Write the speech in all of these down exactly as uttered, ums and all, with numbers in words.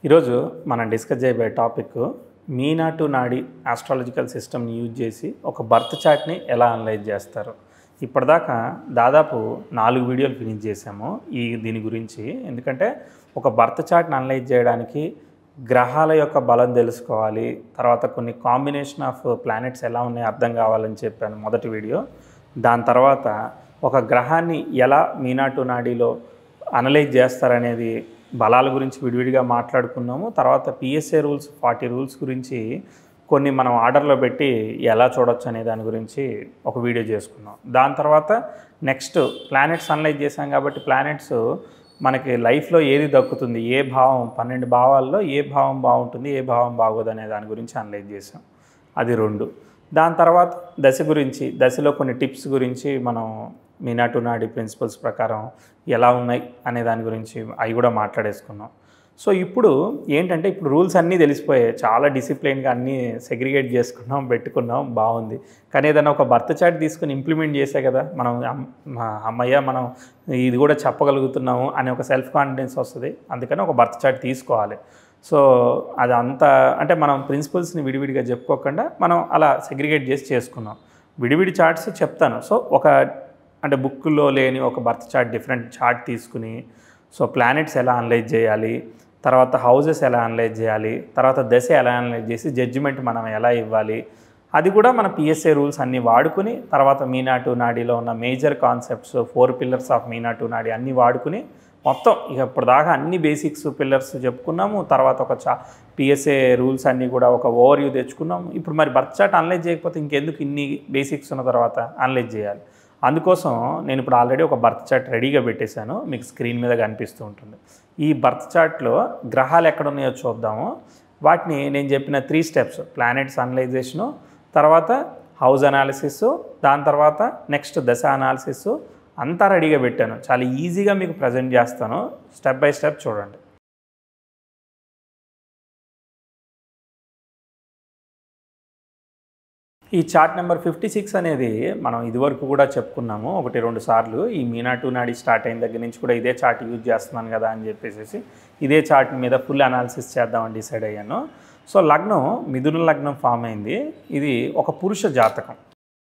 ఈరోజు మనం డిస్కస్ చేయబోయే topic Meena to Nadi astrological సిస్టమ్ని యూజ్ చేసి ఒక బర్త్ చార్ట్ని ఎలా అనలైజ్ చేస్తారు. ఇప్పటిదాకా దాదాపు నాలుగు వీడియోలు ఫినిష్ చేసాము ఈ దీని గురించి. ఎందుకంటే ఒక బర్త్ చార్ట్ని అనలైజ్ చేయడానికి గ్రహాల యొక్క బలం తెలుసుకోవాలి, తర్వాత కొన్ని కాంబినేషన్ ఆఫ్ ప్లానెట్స్ ఎలా ఉన్నాయో అర్థం కావాలని చెప్పాను మొదటి వీడియో. దాని తర్వాత ఒక గ్రహాన్ని ఎలా మీనా టు నాడిలో అనలైజ్ చేస్తారనేది బలాల గురించి విడివిడిగా మాట్లాడుకున్నాము. తర్వాత పిఎస్ఏ రూల్స్ ఫార్టీ రూల్స్ గురించి కొన్ని మనం ఆర్డర్లో పెట్టి ఎలా చూడొచ్చు అనే దాని గురించి ఒక వీడియో చేసుకున్నాం. దాని తర్వాత నెక్స్ట్ ప్లానెట్స్ అనలైజ్ చేసాం కాబట్టి ప్లానెట్స్ మనకి లైఫ్లో ఏది దక్కుతుంది, ఏ భావం, పన్నెండు భావాల్లో ఏ భావం బాగుంటుంది, ఏ భావం బాగోదు అనే దాని గురించి అనలైజ్ చేసాం. అది రెండు. దాని తర్వాత దశ గురించి, దశలో కొన్ని టిప్స్ గురించి మనం మీనా టు నాడి ప్రిన్సిపల్స్ ప్రకారం ఎలా ఉన్నాయి అనే దాని గురించి అవి కూడా మాట్లాడేసుకున్నాం. సో ఇప్పుడు ఏంటంటే ఇప్పుడు రూల్స్ అన్నీ తెలిసిపోయాయి, చాలా డిసిప్లైన్గా అన్నీ సెగ్రిగేట్ చేసుకున్నాం, పెట్టుకున్నాం, బాగుంది. కానీ ఏదైనా ఒక బర్త్ చార్ట్ తీసుకుని ఇంప్లిమెంట్ చేసే కదా మనం అమ్మయ్య మనం ఇది కూడా చెప్పగలుగుతున్నాము అనే ఒక సెల్ఫ్ కాన్ఫిడెన్స్ వస్తుంది. అందుకని ఒక బర్త్ చార్ట్ తీసుకోవాలి. సో అది అంతా అంటే మనం ప్రిన్సిపల్స్ని విడివిడిగా చెప్పుకోకుండా మనం అలా సెగ్రిగేట్ చేసి చేసుకున్నాం. విడివిడి చార్ట్స్ చెప్తాను. సో ఒక అంటే బుక్లో లేని ఒక బర్త్ చార్ట్ డిఫరెంట్ చార్ట్ తీసుకుని సో ప్లానెట్స్ ఎలా అనలైజ్ చేయాలి, తర్వాత హౌజెస్ ఎలా అనలైజ్ చేయాలి, తర్వాత దశ ఎలా అనలైజ్ చేసి జడ్జిమెంట్ మనం ఎలా ఇవ్వాలి, అది కూడా మన పిఎస్ఏ రూల్స్ అన్నీ వాడుకుని తర్వాత మీనా టు నాడిలో ఉన్న major concepts four pillars of Meena to Nadi అన్నీ వాడుకుని మొత్తం ఇక ఇప్పటిదాకా అన్ని బేసిక్స్ పిల్లర్స్ చెప్పుకున్నాము. తర్వాత ఒక చా పిఎస్ఏ రూల్స్ అన్నీ కూడా ఒక ఓవర్ వ్యూ తెచ్చుకున్నాము. ఇప్పుడు మరి బర్త్ చార్ట్ అనలైజ్ చేయకపోతే ఇంకెందుకు ఇన్ని బేసిక్స్ ఉన్న తర్వాత అనలైజ్ చేయాలి. అందుకోసం నేను ఇప్పుడు ఆల్రెడీ ఒక బర్త్ చార్ట్ రెడీగా పెట్టేశాను, మీకు స్క్రీన్ మీద కనిపిస్తూ ఉంటుంది. ఈ బర్త్ చార్ట్లో గ్రహాలు ఎక్కడ ఉన్నాయో చూద్దాము. వాటిని నేను చెప్పిన త్రీ స్టెప్స్, ప్లానెట్స్ అనలైజేషను, తర్వాత హౌస్ అనాలిసిస్, దాని తర్వాత నెక్స్ట్ దశ అనాలిసిస్ అంతా రెడీగా పెట్టాను. చాలా ఈజీగా మీకు ప్రజెంట్ చేస్తాను, స్టెప్ బై స్టెప్ చూడండి. ఈ చార్ట్ నెంబర్ ఫిఫ్టీ సిక్స్ అనేది మనం ఇదివరకు కూడా చెప్పుకున్నాము ఒకటి రెండు సార్లు. ఈ మీనా టు నాడి స్టార్ట్ అయిన దగ్గర నుంచి కూడా ఇదే చార్ట్ యూజ్ చేస్తున్నాను కదా అని చెప్పేసి ఇదే చార్ట్ మీద ఫుల్ అనాలిసిస్ చేద్దామని డిసైడ్ అయ్యాను. సో లగ్నం మిథున లగ్నం ఫామ్ అయింది. ఇది ఒక పురుష జాతకం.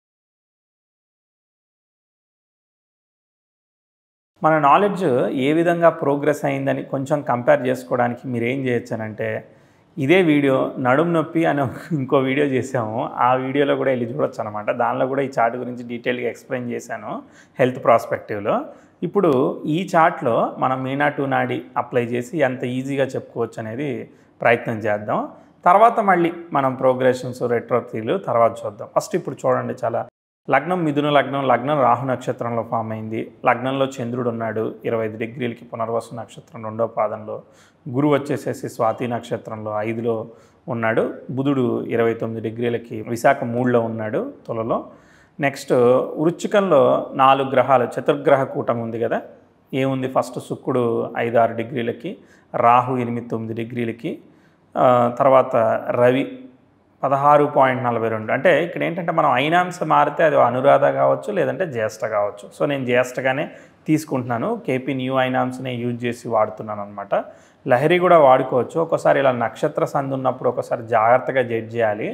మన నాలెడ్జ్ ఏ విధంగా ప్రోగ్రెస్ అయిందని కొంచెం కంపేర్ చేసుకోవడానికి మీరు ఏం చేయొచ్చానంటే ఇదే వీడియో నడుము నొప్పి అనే ఇంకో వీడియో చేసాము, ఆ వీడియోలో కూడా వెళ్ళి చూడొచ్చు అనమాట. దానిలో కూడా ఈ చార్ట్ గురించి డీటెయిల్గా ఎక్స్ప్లెయిన్ చేశాను హెల్త్ ప్రాస్పెక్టివ్లో. ఇప్పుడు ఈ చార్ట్లో మనం మీనా టు నాడి అప్లై చేసి ఎంత ఈజీగా చెప్పుకోవచ్చు అనేది ప్రయత్నం చేద్దాం. తర్వాత మళ్ళీ మనం ప్రోగ్రెషన్స్ రెట్రోథీలు తర్వాత చూద్దాం. ఫస్ట్ ఇప్పుడు చూడండి, చాలా లగ్నం మిథున లగ్నం, లగ్నం రాహు నక్షత్రంలో ఫామ్ అయింది. లగ్నంలో చంద్రుడు ఉన్నాడు ఇరవై ఐదు డిగ్రీలకి పునర్వసు నక్షత్రం రెండో పాదంలో. గురువు వచ్చేసేసి స్వాతి నక్షత్రంలో ఐదులో ఉన్నాడు. బుధుడు ఇరవై తొమ్మిది డిగ్రీలకి విశాఖ మూడులో ఉన్నాడు తులలో. నెక్స్ట్ వృశ్చికంలో నాలుగు గ్రహాలు చతుర్గ్రహ కూటమి ఉంది కదా. ఏముంది, ఫస్ట్ శుక్రుడు ఐదు ఆరు డిగ్రీలకి, రాహు ఎనిమిది తొమ్మిది డిగ్రీలకి, తర్వాత రవి పదహారు పాయింట్ నలభై రెండు. అంటే ఇక్కడ ఏంటంటే మనం ఐనాంశ మారితే అది అనురాధ కావచ్చు, లేదంటే జ్యేష్ఠ కావచ్చు. సో నేను జ్యేష్ఠగానే తీసుకుంటున్నాను, కేపీ న్యూ ఐనాంశనే యూజ్ చేసి వాడుతున్నాను అనమాట. లహరి కూడా వాడుకోవచ్చు. ఒక్కోసారి ఇలా నక్షత్ర సంధి ఉన్నప్పుడు ఒకసారి జాగ్రత్తగా జడ్జ్ చేయాలి.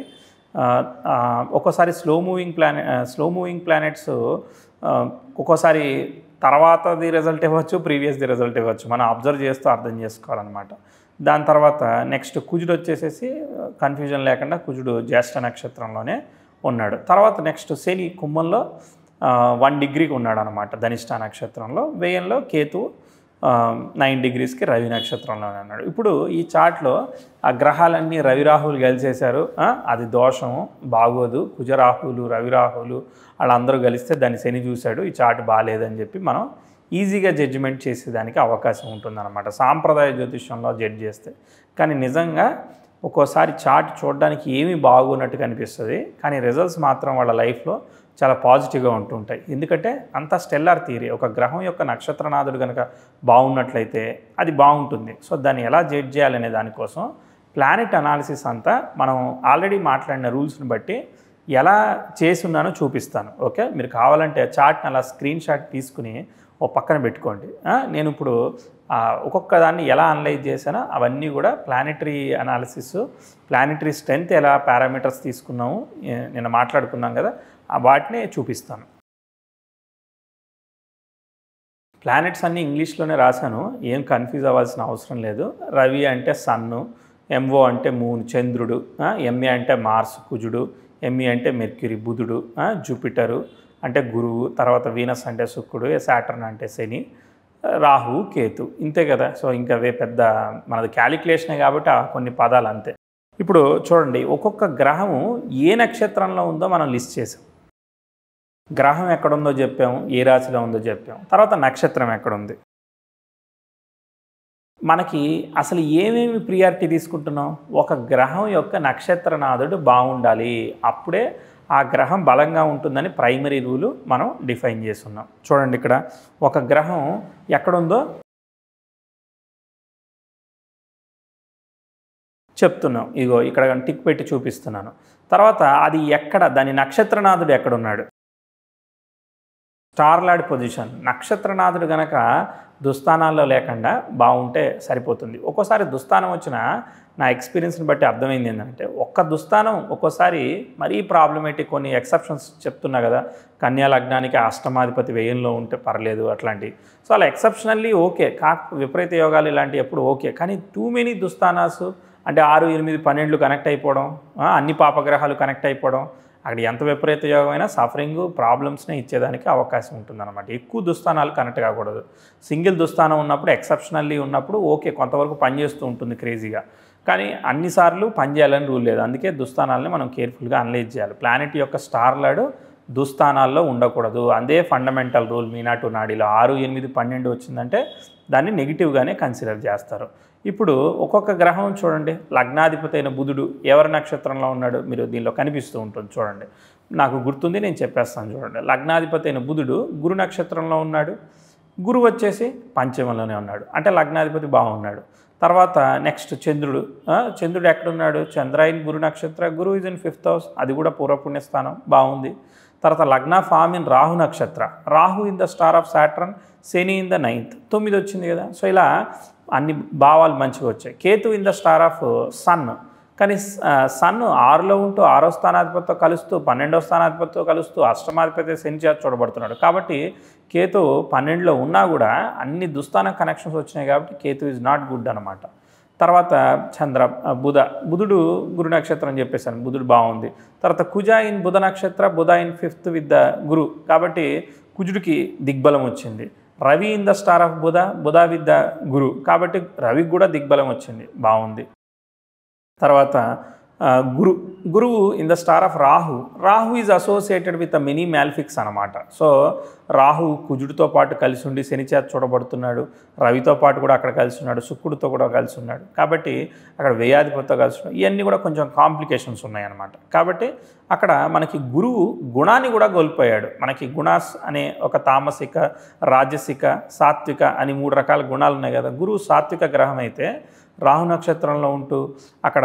ఒక్కోసారి slow moving plane slow moving planets ఒక్కోసారి తర్వాతది రిజల్ట్ ఇవ్వచ్చు, ప్రీవియస్ది రిజల్ట్ ఇవ్వచ్చు. మనం అబ్జర్వ్ చేస్తూ అర్థం చేసుకోవాలన్నమాట. దాని తర్వాత నెక్స్ట్ కుజుడు వచ్చేసేసి కన్ఫ్యూజన్ లేకుండా కుజుడు జ్యేష్ఠ నక్షత్రంలోనే ఉన్నాడు. తర్వాత నెక్స్ట్ శని కుంభంలో వన్ డిగ్రీకి ఉన్నాడు అనమాట ధనిష్ఠ నక్షత్రంలో. వ్యయంలో కేతు నైన్ డిగ్రీస్కి రవి నక్షత్రంలోనే ఉన్నాడు. ఇప్పుడు ఈ చార్ట్లో ఆ గ్రహాలన్నీ రవిరాహులు కలిసేశారు, అది దోషం, బాగోదు. కుజరాహులు రవిరాహులు వాళ్ళందరూ కలిస్తే దాన్ని శని చూశాడు, ఈ చార్ట్ బాగాలేదని చెప్పి మనం ఈజీగా జడ్జిమెంట్ చేసేదానికి అవకాశం ఉంటుందన్నమాట సాంప్రదాయ జ్యోతిష్యంలో జడ్జ్ చేస్తే. కానీ నిజంగా ఒక్కోసారి చార్ట్ చూడడానికి ఏమీ బాగున్నట్టు కనిపిస్తుంది, కానీ రిజల్ట్స్ మాత్రం వాళ్ళ లైఫ్లో చాలా పాజిటివ్గా ఉంటుంటాయి. ఎందుకంటే అంత స్టెల్లార్ థియరీ, ఒక గ్రహం యొక్క నక్షత్రనాథుడు కనుక బాగున్నట్లయితే అది బాగుంటుంది. సో దాన్ని ఎలా జడ్జ్ చేయాలనే దానికోసం ప్లానెట్ అనాలిసిస్ అంతా మనం ఆల్రెడీ మాట్లాడిన రూల్స్ని బట్టి ఎలా చేస్తున్నానో చూపిస్తాను. ఓకే, మీరు కావాలంటే చార్ట్ని అలా స్క్రీన్ షాట్ తీసుకుని ఓ పక్కన పెట్టుకోండి. నేను ఇప్పుడు ఒక్కొక్క దాన్ని ఎలా అనలైజ్ చేశానో అవన్నీ కూడా ప్లానెటరీ అనాలిసిస్, ప్లానెటరీ స్ట్రెంత్ ఎలా పారామీటర్స్ తీసుకున్నాము నిన్న మాట్లాడుకున్నాం కదా, వాటినే చూపిస్తాను. ప్లానెట్స్ అన్నీ ఇంగ్లీష్లోనే రాశాను, ఏం కన్ఫ్యూజ్ అవ్వాల్సిన అవసరం లేదు. రవి అంటే సన్ను, ఎంఓ అంటే మూన్ చంద్రుడు, ఎంఏ అంటే మార్స్ కుజుడు, ఎంఈ అంటే మెర్క్యూరీ బుధుడు, జూపిటరు అంటే గురువు, తర్వాత వీనస్ అంటే శుక్రుడు, సాటర్న్ అంటే శని, రాహు కేతు, ఇంతే కదా. సో ఇంకా అవే పెద్ద మనది క్యాలిక్యులేషనే కాబట్టి కొన్ని పదాలు అంతే. ఇప్పుడు చూడండి, ఒక్కొక్క గ్రహము ఏ నక్షత్రంలో ఉందో మనం లిస్ట్ చేసాం. గ్రహం ఎక్కడుందో చెప్పాము, ఏ రాశిలో ఉందో చెప్పాము, తర్వాత నక్షత్రం ఎక్కడుంది. మనకి అసలు ఏమేమి ప్రియారిటీ తీసుకుంటున్నాం? ఒక గ్రహం యొక్క నక్షత్రనాథుడు బాగుండాలి, అప్పుడే ఆ గ్రహం బలంగా ఉంటుందని ప్రైమరీ రూలు మనం డిఫైన్ చేస్తున్నాం. చూడండి, ఇక్కడ ఒక గ్రహం ఎక్కడుందో చెప్తున్నాం. ఇగో ఇక్కడ టిక్ పెట్టి చూపిస్తున్నాను. తర్వాత అది ఎక్కడ, దాని నక్షత్రనాథుడు ఎక్కడున్నాడు, స్టార్లాడ్ పొజిషన్. నక్షత్రనాథుడు గనక దుస్థానాల్లో లేకుండా బాగుంటే సరిపోతుంది. ఒక్కోసారి దుస్థానం వచ్చిన నా ఎక్స్పీరియన్స్ని బట్టి అర్థమైంది ఏంటంటే, ఒక్క దుస్థానం ఒక్కోసారి మరీ ప్రాబ్లమేటిక్. కొన్ని ఎక్సెప్షన్స్ చెప్తున్నా కదా, కన్యా లగ్నానికి అష్టమాధిపతి వ్యయంలో ఉంటే పర్లేదు అట్లాంటివి. సో అలా ఎక్సెప్షనల్లీ ఓకే, కాక విపరీత యోగాలు ఇలాంటివి ఎప్పుడు ఓకే. కానీ టూ మెనీ దుస్థానాస్ అంటే ఆరు ఎనిమిది పన్నెండులు కనెక్ట్ అయిపోవడం, అన్ని పాపగ్రహాలు కనెక్ట్ అయిపోవడం, అక్కడ ఎంత విపరీత యోగమైనా సఫరింగ్ ప్రాబ్లమ్స్నే ఇచ్చేదానికి అవకాశం ఉంటుందన్నమాట. ఎక్కువ దుస్థానాలు కనెక్ట్ కాకూడదు. సింగిల్ దుస్థానం ఉన్నప్పుడు, ఎక్సెప్షనల్లీ ఉన్నప్పుడు ఓకే, కొంతవరకు పనిచేస్తూ ఉంటుంది క్రేజీగా. కానీ అన్నిసార్లు పనిచేయాలని రూల్ లేదు. అందుకే దుస్థానాలని మనం కేర్ఫుల్గా అనలైజ్ చేయాలి. ప్లానెట్ యొక్క స్టార్లాడు దుస్థానాల్లో ఉండకూడదు, అదే ఫండమెంటల్ రూల్. మీనాటు నాడిలో ఆరు ఎనిమిది పన్నెండు వచ్చిందంటే దాన్ని నెగిటివ్గానే కన్సిడర్ చేస్తారు. ఇప్పుడు ఒక్కొక్క గ్రహం చూడండి, లగ్నాధిపతి అయిన బుధుడు ఎవరి నక్షత్రంలో ఉన్నాడు, మీరు దీనిలో కనిపిస్తూ ఉంటుంది చూడండి. నాకు గుర్తుంది, నేను చెప్పేస్తాను చూడండి. లగ్నాధిపతి అయిన బుధుడు గురు నక్షత్రంలో ఉన్నాడు, గురువు వచ్చేసి పంచమంలోనే ఉన్నాడు, అంటే లగ్నాధిపతి బాగున్నాడు. తర్వాత నెక్స్ట్ చంద్రుడు, చంద్రుడు ఎక్కడున్నాడు, చంద్రాయన్ గురు నక్షత్ర, గురు ఇస్ ఇన్ ఫిఫ్త్ హౌస్, అది కూడా పూర్వపుణ్యస్థానం, బాగుంది. తర్వాత లగ్న ఫామ్ ఇన్ రాహు నక్షత్ర, రాహు in the star of Saturn, శని ఇన్ ద నైన్త్, తొమ్మిది వచ్చింది కదా. సో ఇలా అన్ని భావాలు మంచిగా వచ్చాయి. కేతు in the star of sun, కానీ సన్ ఆరులో ఉంటూ ఆరో స్థానాధిపతితో కలుస్తూ, పన్నెండో స్థానాధిపతితో కలుస్తూ, అష్టమాధిపతి శని చేత చూడబడుతున్నాడు. కాబట్టి కేతు పన్నెండులో ఉన్నా కూడా అన్ని దుస్థాన కనెక్షన్స్ వచ్చినాయి కాబట్టి కేతు ఈజ్ నాట్ గుడ్ అనమాట. తర్వాత చంద్ర బుధ, బుధుడు గురు నక్షత్రం అని చెప్పేసాను, బుధుడు బాగుంది. తర్వాత కుజ ఇన్ బుధ నక్షత్ర, బుధ ఇన్ ఫిఫ్త్ విత్ ద గురు, కాబట్టి కుజుడికి దిగ్బలం వచ్చింది. రవి ఇన్ ద స్టార్ ఆఫ్ బుధ, బుధ విత్ ద గురు, కాబట్టి రవికి కూడా దిగ్బలం వచ్చింది, బాగుంది. తర్వాత గురు, గురువు ఇన్ ద స్టార్ ఆఫ్ రాహు, Rahu is associated with a many malefics అనమాట. సో రాహు కుజుడితో పాటు కలిసి ఉండి శని చేత చూడబడుతున్నాడు, రవితో పాటు కూడా అక్కడ కలిసి ఉన్నాడు, శుక్రుడితో కూడా కలిసి ఉన్నాడు, కాబట్టి అక్కడ వ్యయాధిపతితో కలిసి ఉన్నాడు. ఇవన్నీ కూడా కొంచెం కాంప్లికేషన్స్ ఉన్నాయన్నమాట. కాబట్టి అక్కడ మనకి గురువు గుణాన్ని కూడా కోల్పోయాడు. మనకి గుణాస్ అనే ఒక తామసిక, రాజసిక, సాత్విక అని మూడు రకాల గుణాలు ఉన్నాయి కదా. గురువు సాత్విక గ్రహం అయితే రాహు నక్షత్రంలో ఉంటూ అక్కడ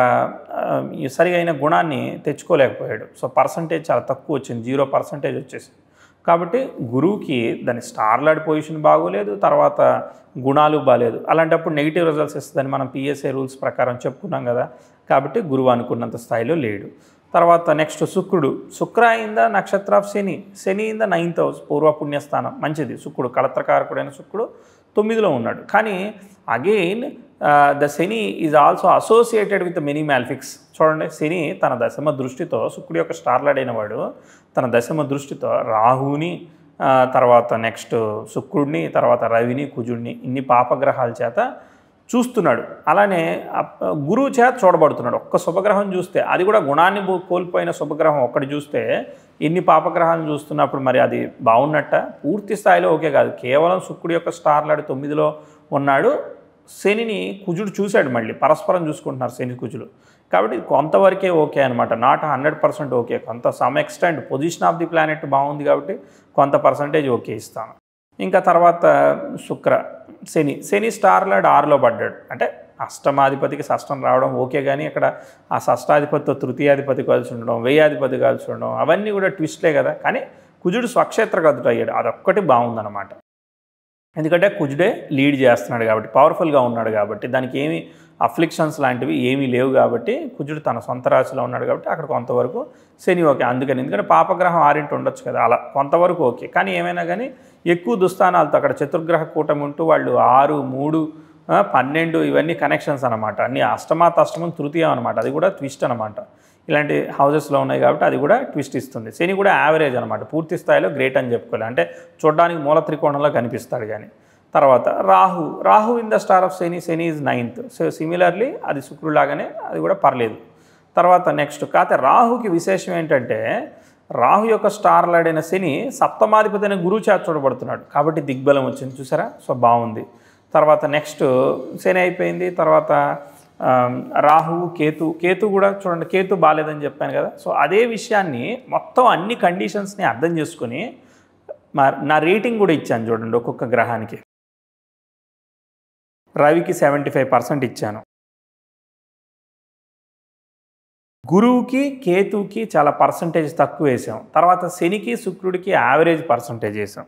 సరి అయిన గుణాన్ని తెచ్చుకోలేకపోయాడు. సో పర్సంటేజ్ చాలా తక్కువ వచ్చింది, జీరో పర్సంటేజ్ వచ్చేసింది. కాబట్టి గురువుకి దాని స్టార్లాడ్ పొజిషన్ బాగోలేదు, తర్వాత గుణాలు బాగాలేదు. అలాంటప్పుడు నెగిటివ్ రిజల్ట్స్ ఇస్తుందని మనం పిఎస్ఏ రూల్స్ ప్రకారం చెప్పుకున్నాం కదా. కాబట్టి గురువు అనుకున్నంత స్థాయిలో లేడు. తర్వాత నెక్స్ట్ శుక్రుడు, శుక్ర ఇన్ ద నక్షత్ర ఆఫ్ శని, శని ఇన్ ద నైన్త్ హౌస్, పూర్వపుణ్యస్థానం, మంచిది. శుక్రుడు కళత్రకారకుడైన శుక్రుడు తొమ్మిదిలో ఉన్నాడు. కానీ అగైన్ ద శని is also associated with many malefics. చూడండి, శని తన దశమ దృష్టితో, శుక్రుడు యొక్క స్టార్లాడ్ అయిన వాడు తన దశమ దృష్టితో రాహుని, తర్వాత నెక్స్ట్ శుక్రుడిని, తర్వాత రవిని, కుజుడిని, ఇన్ని పాపగ్రహాల చేత చూస్తున్నాడు. అలానే గురువు చేత చూడబడుతున్నాడు. ఒక్క శుభగ్రహం చూస్తే, అది కూడా గుణాన్ని కోల్పోయిన శుభగ్రహం ఒక్కటి చూస్తే ఇన్ని పాపగ్రహాలను చూస్తున్నప్పుడు మరి అది బాగున్నట్ట? పూర్తి స్థాయిలో ఓకే కాదు. కేవలం శుక్రుడి యొక్క స్టార్లాడు తొమ్మిదిలో ఉన్నాడు, శనిని కుజుడు చూశాడు, మళ్ళీ పరస్పరం చూసుకుంటున్నారు శని కుజులు. కాబట్టి కొంతవరకే ఓకే అనమాట, నాట్ హండ్రెడ్ పర్సెంట్ ఓకే. కొంత some extent position of the planet బాగుంది కాబట్టి కొంత పర్సంటేజ్ ఓకే ఇస్తాను. ఇంకా తర్వాత శుక్ర, శని, శని స్టార్లాడ్ ఆరులో పడ్డాడు, అంటే అష్టమాధిపతికి షష్టం రావడం ఓకే. కానీ అక్కడ ఆ షష్టాధిపతితో తృతీయాధిపతి కలిసి ఉండడం, వ్యయాధిపతి కలిసి ఉండడం, అవన్నీ కూడా ట్విస్ట్లే కదా. కానీ కుజుడు స్వక్షేత్ర గతుడు అయ్యాడు, అదొక్కటి బాగుందన్నమాట. ఎందుకంటే కుజుడే లీడ్ చేస్తున్నాడు కాబట్టి, పవర్ఫుల్గా ఉన్నాడు కాబట్టి, దానికి ఏమి అఫ్లిక్షన్స్ లాంటివి ఏమీ లేవు కాబట్టి, కుజుడు తన సొంత రాశిలో ఉన్నాడు కాబట్టి అక్కడ కొంతవరకు శని ఓకే. అందుకని ఎందుకంటే పాపగ్రహం ఆరింటి ఉండొచ్చు కదా, అలా కొంతవరకు ఓకే. కానీ ఏమైనా కానీ ఎక్కువ దుస్థానాలతో అక్కడ చతుర్గ్రహ కూటమి ఉంటూ వాళ్ళు ఆరు మూడు పన్నెండు ఇవన్నీ కనెక్షన్స్ అనమాట, అన్ని అష్టమాత అష్టమం తృతీయం అనమాట, అది కూడా ట్విస్ట్ అనమాట. ఇలాంటి హౌజెస్లో ఉన్నాయి కాబట్టి అది కూడా ట్విస్ట్ ఇస్తుంది. శని కూడా యావరేజ్ అనమాట, పూర్తి స్థాయిలో గ్రేట్ అని చెప్పుకోవాలి, అంటే చూడడానికి మూల త్రికోణంలో కనిపిస్తాడు. కానీ తర్వాత రాహు Rahu in the star of Shani, Shani is ninth. So similarly అది శుక్రులాగానే అది కూడా పర్లేదు. తర్వాత నెక్స్ట్ కాకపోతే రాహుకి విశేషం ఏంటంటే, రాహు యొక్క స్టార్ లాడైన శని సప్తమాధిపతి అనే గురువు చేత చూడబడుతున్నాడు కాబట్టి దిగ్బలం వచ్చింది చూసారా. సో బాగుంది. తర్వాత నెక్స్ట్ శని అయిపోయింది. తర్వాత రాహువు కేతు కేతు కూడా చూడండి, కేతు బాగాలేదని చెప్పాను కదా. సో అదే విషయాన్ని మొత్తం అన్ని కండిషన్స్ని అర్థం చేసుకుని నా రేటింగ్ కూడా ఇచ్చాను చూడండి ఒక్కొక్క గ్రహానికి. రవికి సెవెంటీ ఫైవ్ పర్సెంట్ ఇచ్చాను, గురువుకి కేతువుకి చాలా పర్సంటేజ్ తక్కువ వేసాం, తర్వాత శనికి శుక్రుడికి యావరేజ్ పర్సంటేజ్ వేసాం.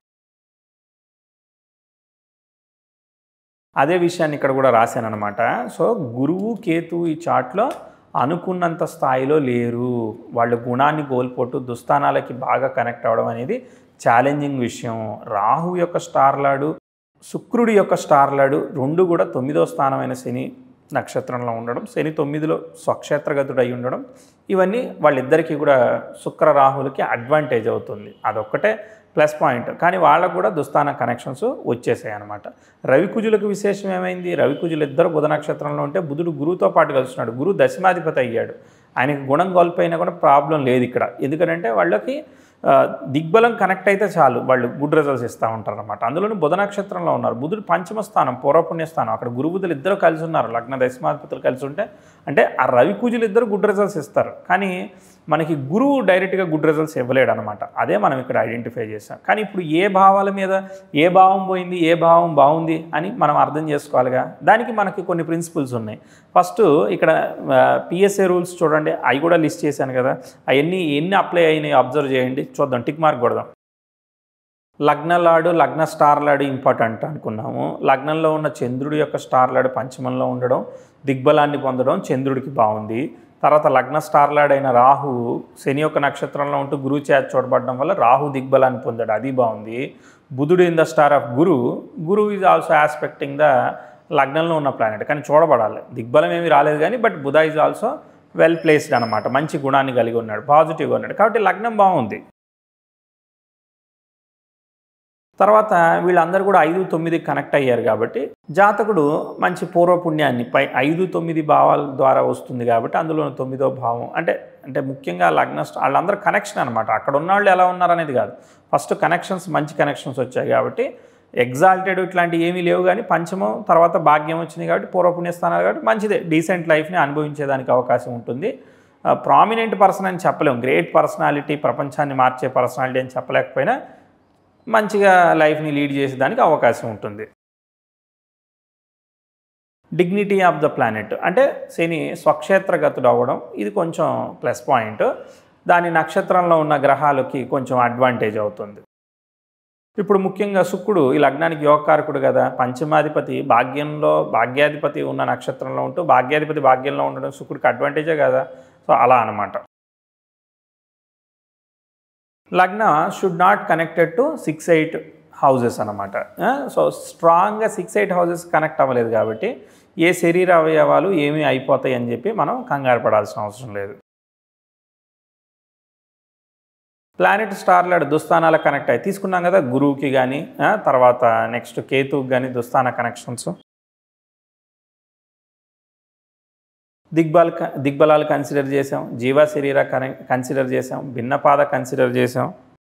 అదే విషయాన్ని ఇక్కడ కూడా రాశాను అనమాట. సో గురువు కేతు ఈ చార్ట్లో అనుకున్నంత స్థాయిలో లేరు, వాళ్ళు గుణాన్ని కోల్పోతూ దుస్థానాలకి బాగా కనెక్ట్ అవ్వడం అనేది ఛాలెంజింగ్ విషయం. రాహు యొక్క స్టార్లాడు, శుక్రుడి యొక్క స్టార్లాడు రెండు కూడా తొమ్మిదో స్థానమైన శని నక్షత్రంలో ఉండడం, శని తొమ్మిదిలో స్వక్షేత్రగతుడు అయి ఉండడం, ఇవన్నీ వాళ్ళిద్దరికీ కూడా శుక్ర రాహులకి అడ్వాంటేజ్ అవుతుంది. అదొక్కటే ప్లస్ పాయింట్. కానీ వాళ్ళకు కూడా దుస్థాన కనెక్షన్స్ వచ్చేసాయి అనమాట. రవికుజులకు విశేషం ఏమైంది, రవికుజులు ఇద్దరు బుధ నక్షత్రంలో ఉంటే బుధుడు గురువుతో పాటు కలుస్తున్నాడు, గురువు దశమాధిపతి అయ్యాడు. ఆయనకి గుణం కోల్పోయినా కూడా ప్రాబ్లం లేదు ఇక్కడ. ఎందుకంటే వాళ్ళకి దిగ్బలం కనెక్ట్ అయితే చాలు, వాళ్ళు గుడ్ రిజల్ట్స్ ఇస్తూ ఉంటారు అనమాట. అందులోనూ బుధ నక్షత్రంలో ఉన్నారు, బుధుడు పంచమ స్థానం పూర్వపుణ్య స్థానం, అక్కడ గురుబుధులు ఇద్దరు కలిసి ఉన్నారు, లగ్న దశమాధిపతులు కలిసి ఉంటే అంటే ఆ రవికుజులు ఇద్దరు గుడ్ రిజల్ట్స్ ఇస్తారు. కానీ మనకి గురువు డైరెక్ట్గా గుడ్ రిజల్ట్స్ ఇవ్వలేడు అనమాట. అదే మనం ఇక్కడ ఐడెంటిఫై చేసాం. కానీ ఇప్పుడు ఏ భావాల మీద ఏ భావం పోయింది, ఏ భావం బాగుంది అని మనం అర్థం చేసుకోవాలిగా. దానికి మనకి కొన్ని ప్రిన్సిపల్స్ ఉన్నాయి. ఫస్ట్ ఇక్కడ పిఎస్ఏ రూల్స్ చూడండి, అవి కూడా లిస్ట్ చేశాను కదా, అవన్నీ ఎన్ని అప్లై అయినాయి అబ్జర్వ్ చేయండి, చూద్దాం, టిక్ మార్క్ కొడదాం. లగ్నలాడు లగ్న స్టార్లాడు ఇంపార్టెంట్ అనుకున్నాము. లగ్నంలో ఉన్న చంద్రుడి యొక్క స్టార్లాడు పంచమంలో ఉండడం, దిగ్బలాన్ని పొందడం చంద్రుడికి బాగుంది. తర్వాత లగ్న స్టార్లాడైన రాహు శని యొక్క నక్షత్రంలో ఉంటూ గురువు చేత చూడబడడం వల్ల రాహు దిగ్బలాన్ని పొందాడు, అది బాగుంది. బుధుడు ఇన్ ద స్టార్ ఆఫ్ గురు, గురు ఈజ్ ఆల్సో ఆస్పెక్టింగ్ ద లగ్నంలో ఉన్న ప్లానెట్, కానీ చూడబడాలి, దిగ్బలం ఏమీ రాలేదు కానీ, but Budha is also well placed అనమాట, మంచి గుణాన్ని కలిగి ఉన్నాడు, పాజిటివ్గా ఉన్నాడు, కాబట్టి లగ్నం బాగుంది. తర్వాత వీళ్ళందరూ కూడా ఐదు తొమ్మిది కనెక్ట్ అయ్యారు కాబట్టి జాతకుడు మంచి పూర్వపుణ్యాన్ని పై ఐదు తొమ్మిది భావాల ద్వారా వస్తుంది కాబట్టి అందులో తొమ్మిదో భావం అంటే అంటే ముఖ్యంగా లగ్న వాళ్ళందరూ కనెక్షన్ అనమాట. అక్కడ ఉన్న వాళ్ళు ఎలా ఉన్నారనేది కాదు, ఫస్ట్ కనెక్షన్స్ మంచి కనెక్షన్స్ వచ్చాయి కాబట్టి ఎగ్జాల్టెడ్ ఇట్లాంటివి ఏమీ లేవు, కానీ పంచమం తర్వాత భాగ్యం వచ్చింది కాబట్టి పూర్వపుణ్య స్థానాలు కాబట్టి మంచిదే, డీసెంట్ లైఫ్ని అనుభవించేదానికి అవకాశం ఉంటుంది. ప్రామినెంట్ పర్సన్ అని చెప్పలేము, గ్రేట్ పర్సనాలిటీ, ప్రపంచాన్ని మార్చే పర్సనాలిటీ అని చెప్పలేకపోయినా మంచిగా లైఫ్ని లీడ్ చేసేదానికి అవకాశం ఉంటుంది. డిగ్నిటీ ఆఫ్ ద ప్లానెట్ అంటే శని స్వక్షేత్రగతుడు అవ్వడం, ఇది కొంచెం ప్లస్ పాయింట్. దాని నక్షత్రంలో ఉన్న గ్రహాలకి కొంచెం అడ్వాంటేజ్ అవుతుంది. ఇప్పుడు ముఖ్యంగా శుక్రుడు ఈ లగ్నానికి యోగకారకుడు కదా, పంచమాధిపతి భాగ్యంలో భాగ్యాధిపతి ఉన్న నక్షత్రంలో ఉంటూ భాగ్యాధిపతి భాగ్యంలో ఉండడం శుక్రుడికి అడ్వాంటేజే కదా. సో అలా అన్నమాట. లగ్న should not connected to six eight houses అనమాట. సో స్ట్రాంగ్గా సిక్స్ ఎయిట్ హౌజెస్ కనెక్ట్ అవ్వలేదు కాబట్టి ఏ శరీర అవయవాలు ఏమీ అయిపోతాయి అని చెప్పి మనం కంగారు పడాల్సిన అవసరం లేదు. ప్లానెట్ స్టార్లాడు దుస్థానాల కనెక్ట్ అయ్యి తీసుకున్నాం కదా, గురువుకి కానీ తర్వాత నెక్స్ట్ కేతువుకి కానీ దుస్థాన కనెక్షన్స్. దిగ్బల దిగ్బలాలు కన్సిడర్ చేసాం, జీవ శరీర కన్సిడర్ చేసాం, భిన్నపాద కన్సిడర్ చేసాం.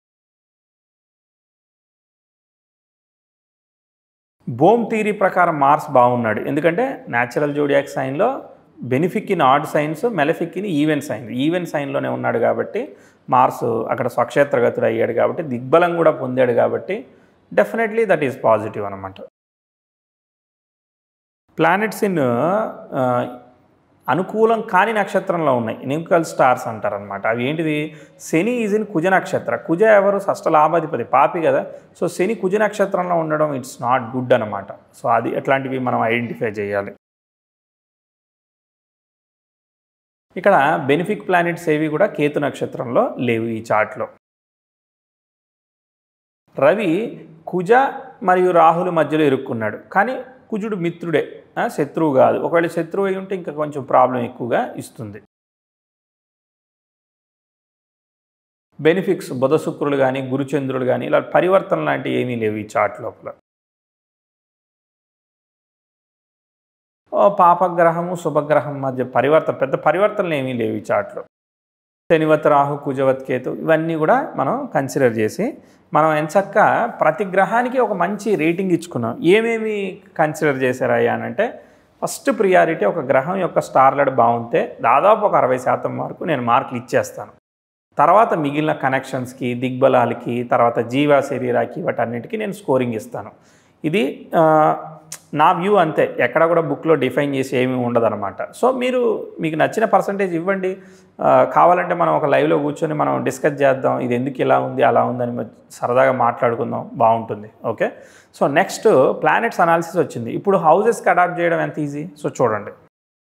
బోమ్ థియరీ ప్రకారం మార్స్ బాగున్నాడు, ఎందుకంటే న్యాచురల్ జోడియాక్ సైన్లో benefic in odd signs, malefic in even sign, even సైన్లోనే ఉన్నాడు కాబట్టి మార్స్ అక్కడ స్వక్షేత్రగతుడు అయ్యాడు కాబట్టి దిగ్బలం కూడా పొందాడు కాబట్టి డెఫినెట్లీ దట్ ఈజ్ పాజిటివ్ అనమాట. ప్లానెట్స్ ఇన్ అనుకూలం కాని నక్షత్రంలో ఉన్నాయి, ఇనిమికల్ స్టార్స్ అంటారనమాట. అవి ఏంటిది? శని ఈజ్ ఇన్ కుజ నక్షత్ర. కుజ ఎవరు? షష్ఠ లాభాధిపతి, పాపి కదా. సో శని కుజ నక్షత్రంలో ఉండడం ఇట్స్ నాట్ గుడ్ అనమాట. సో అది ఎట్లాంటివి మనం ఐడెంటిఫై చేయాలి. ఇక్కడ బెనిఫిక్ ప్లానెట్స్ ఏవి కూడా కేతు నక్షత్రంలో లేవు ఈ చార్ట్లో. రవి కుజ మరియు రాహుల మధ్యలో ఇరుక్కున్నాడు, కానీ కుజుడు మిత్రుడే, శత్రువు కాదు. ఒకవేళ శత్రువు అయి ఉంటే ఇంకా కొంచెం ప్రాబ్లం ఎక్కువగా ఇస్తుంది. బెనిఫిక్స్ బుధ శుక్రులు కానీ గురుచంద్రులు కానీ ఇలా పరివర్తన లాంటివి ఏమీ లేవు ఈ చార్ట్ లోపల. పాపగ్రహము శుభగ్రహం మధ్య పరివర్తన, పెద్ద పరివర్తనలు ఏమీ లేవు ఈ చార్ట్లో. శనివత్ రాహు కుజవత్ కేతు ఇవన్నీ కూడా మనం కన్సిడర్ చేసి మనం ఎంచక్క ప్రతి గ్రహానికి ఒక మంచి రేటింగ్ ఇచ్చుకున్నాం. ఏమేమి కన్సిడర్ చేశారయ్యా అని అంటే, ఫస్ట్ ప్రియారిటీ ఒక గ్రహం యొక్క స్టార్లడ్ బాగుంటే దాదాపు ఒక అరవై శాతం వరకు నేను మార్కులు ఇచ్చేస్తాను. తర్వాత మిగిలిన కనెక్షన్స్కి, దిగ్బలాలకి, తర్వాత జీవ శరీరాకి వాటన్నిటికీ నేను స్కోరింగ్ ఇస్తాను. ఇది నా వ్యూ అంతే, ఎక్కడ కూడా బుక్లో డిఫైన్ చేసి ఏమీ ఉండదన్నమాట. సో మీరు మీకు నచ్చిన పర్సంటేజ్ ఇవ్వండి. కావాలంటే మనం ఒక లైవ్లో కూర్చొని మనం డిస్కస్ చేద్దాం, ఇది ఎందుకు ఇలా ఉంది అలా ఉందని సరదాగా మాట్లాడుకుందాం, బాగుంటుంది. Okay, so next planets analysis వచ్చింది. ఇప్పుడు హౌజెస్కి అడాప్ట్ చేయడం ఎంత ఈజీ. సో చూడండి,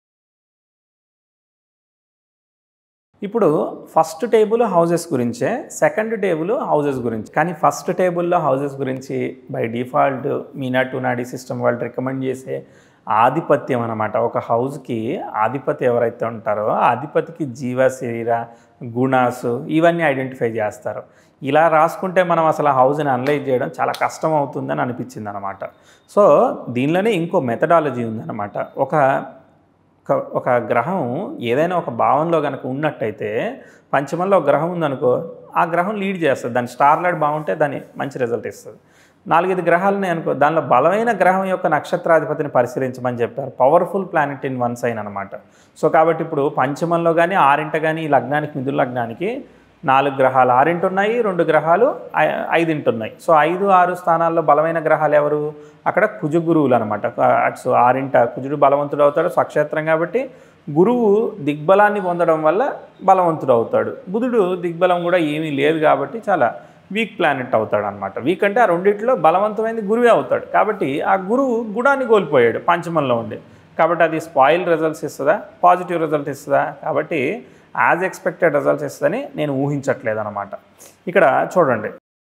ఇప్పుడు ఫస్ట్ టేబుల్ హౌజెస్ గురించే, సెకండ్ టేబుల్ హౌజెస్ గురించి. కానీ ఫస్ట్ టేబుల్లో హౌజెస్ గురించి బై డిఫాల్ట్ మీనా టు నాడీ సిస్టమ్ వాళ్ళు రికమెండ్ చేసే ఆధిపత్యం అన్నమాట. ఒక హౌస్కి ఆధిపతి ఎవరైతే ఉంటారో ఆ అధిపతికి జీవ శరీర గుణాసు ఇవన్నీ ఐడెంటిఫై చేస్తారు. ఇలా రాసుకుంటే మనం అసలు హౌస్ని అనలైజ్ చేయడం చాలా కష్టం అవుతుందని అనిపించింది అనమాట. సో దీనిలోనే ఇంకో మెథడాలజీ ఉందన్నమాట. ఒక ఒక గ్రహం ఏదైనా ఒక భావంలో కనుక ఉన్నట్టయితే, పంచమంలో ఒక గ్రహం ఉందనుకో, ఆ గ్రహం లీడ్ చేస్తుంది. దాని స్టార్లైట్ బాగుంటే దాన్ని మంచి రిజల్ట్ ఇస్తుంది. నాలుగైదు గ్రహాలని అనుకో, దానిలో బలమైన గ్రహం యొక్క నక్షత్రాధిపతిని పరిశీలించమని చెప్పారు. Powerful planet in one sign అనమాట. సో కాబట్టి ఇప్పుడు పంచమంలో కానీ ఆరింట కానీ ఈ లగ్నానికి మిథున లగ్నానికి నాలుగు గ్రహాలు ఆరింటి ఉన్నాయి, రెండు గ్రహాలు ఐదింటి ఉన్నాయి. సో ఐదు ఆరు స్థానాల్లో బలమైన గ్రహాలు ఎవరు? అక్కడ కుజ గురువులు అనమాట. సో ఆరింట కుజుడు బలవంతుడు అవుతాడు స్వక్షేత్రం కాబట్టి, గురువు దిగ్బలాన్ని పొందడం వల్ల బలవంతుడు అవుతాడు. బుధుడు దిగ్బలం కూడా ఏమీ లేదు కాబట్టి చాలా వీక్ ప్లానెట్ అవుతాడు అనమాట. వీక్ అంటే ఆ రెండింటిలో బలవంతమైనది గురువే అవుతాడు. కాబట్టి ఆ గురువు గుణాన్ని కోల్పోయాడు పంచమంలో ఉండి. కాబట్టి అది స్పాయిల్ రిజల్ట్స్ ఇస్తుందా, పాజిటివ్ రిజల్ట్ ఇస్తుందా? కాబట్టి యాజ్ ఎక్స్పెక్టెడ్ రిజల్ట్స్ ఇస్తుందని నేను ఊహించట్లేదు అనమాట. ఇక్కడ చూడండి,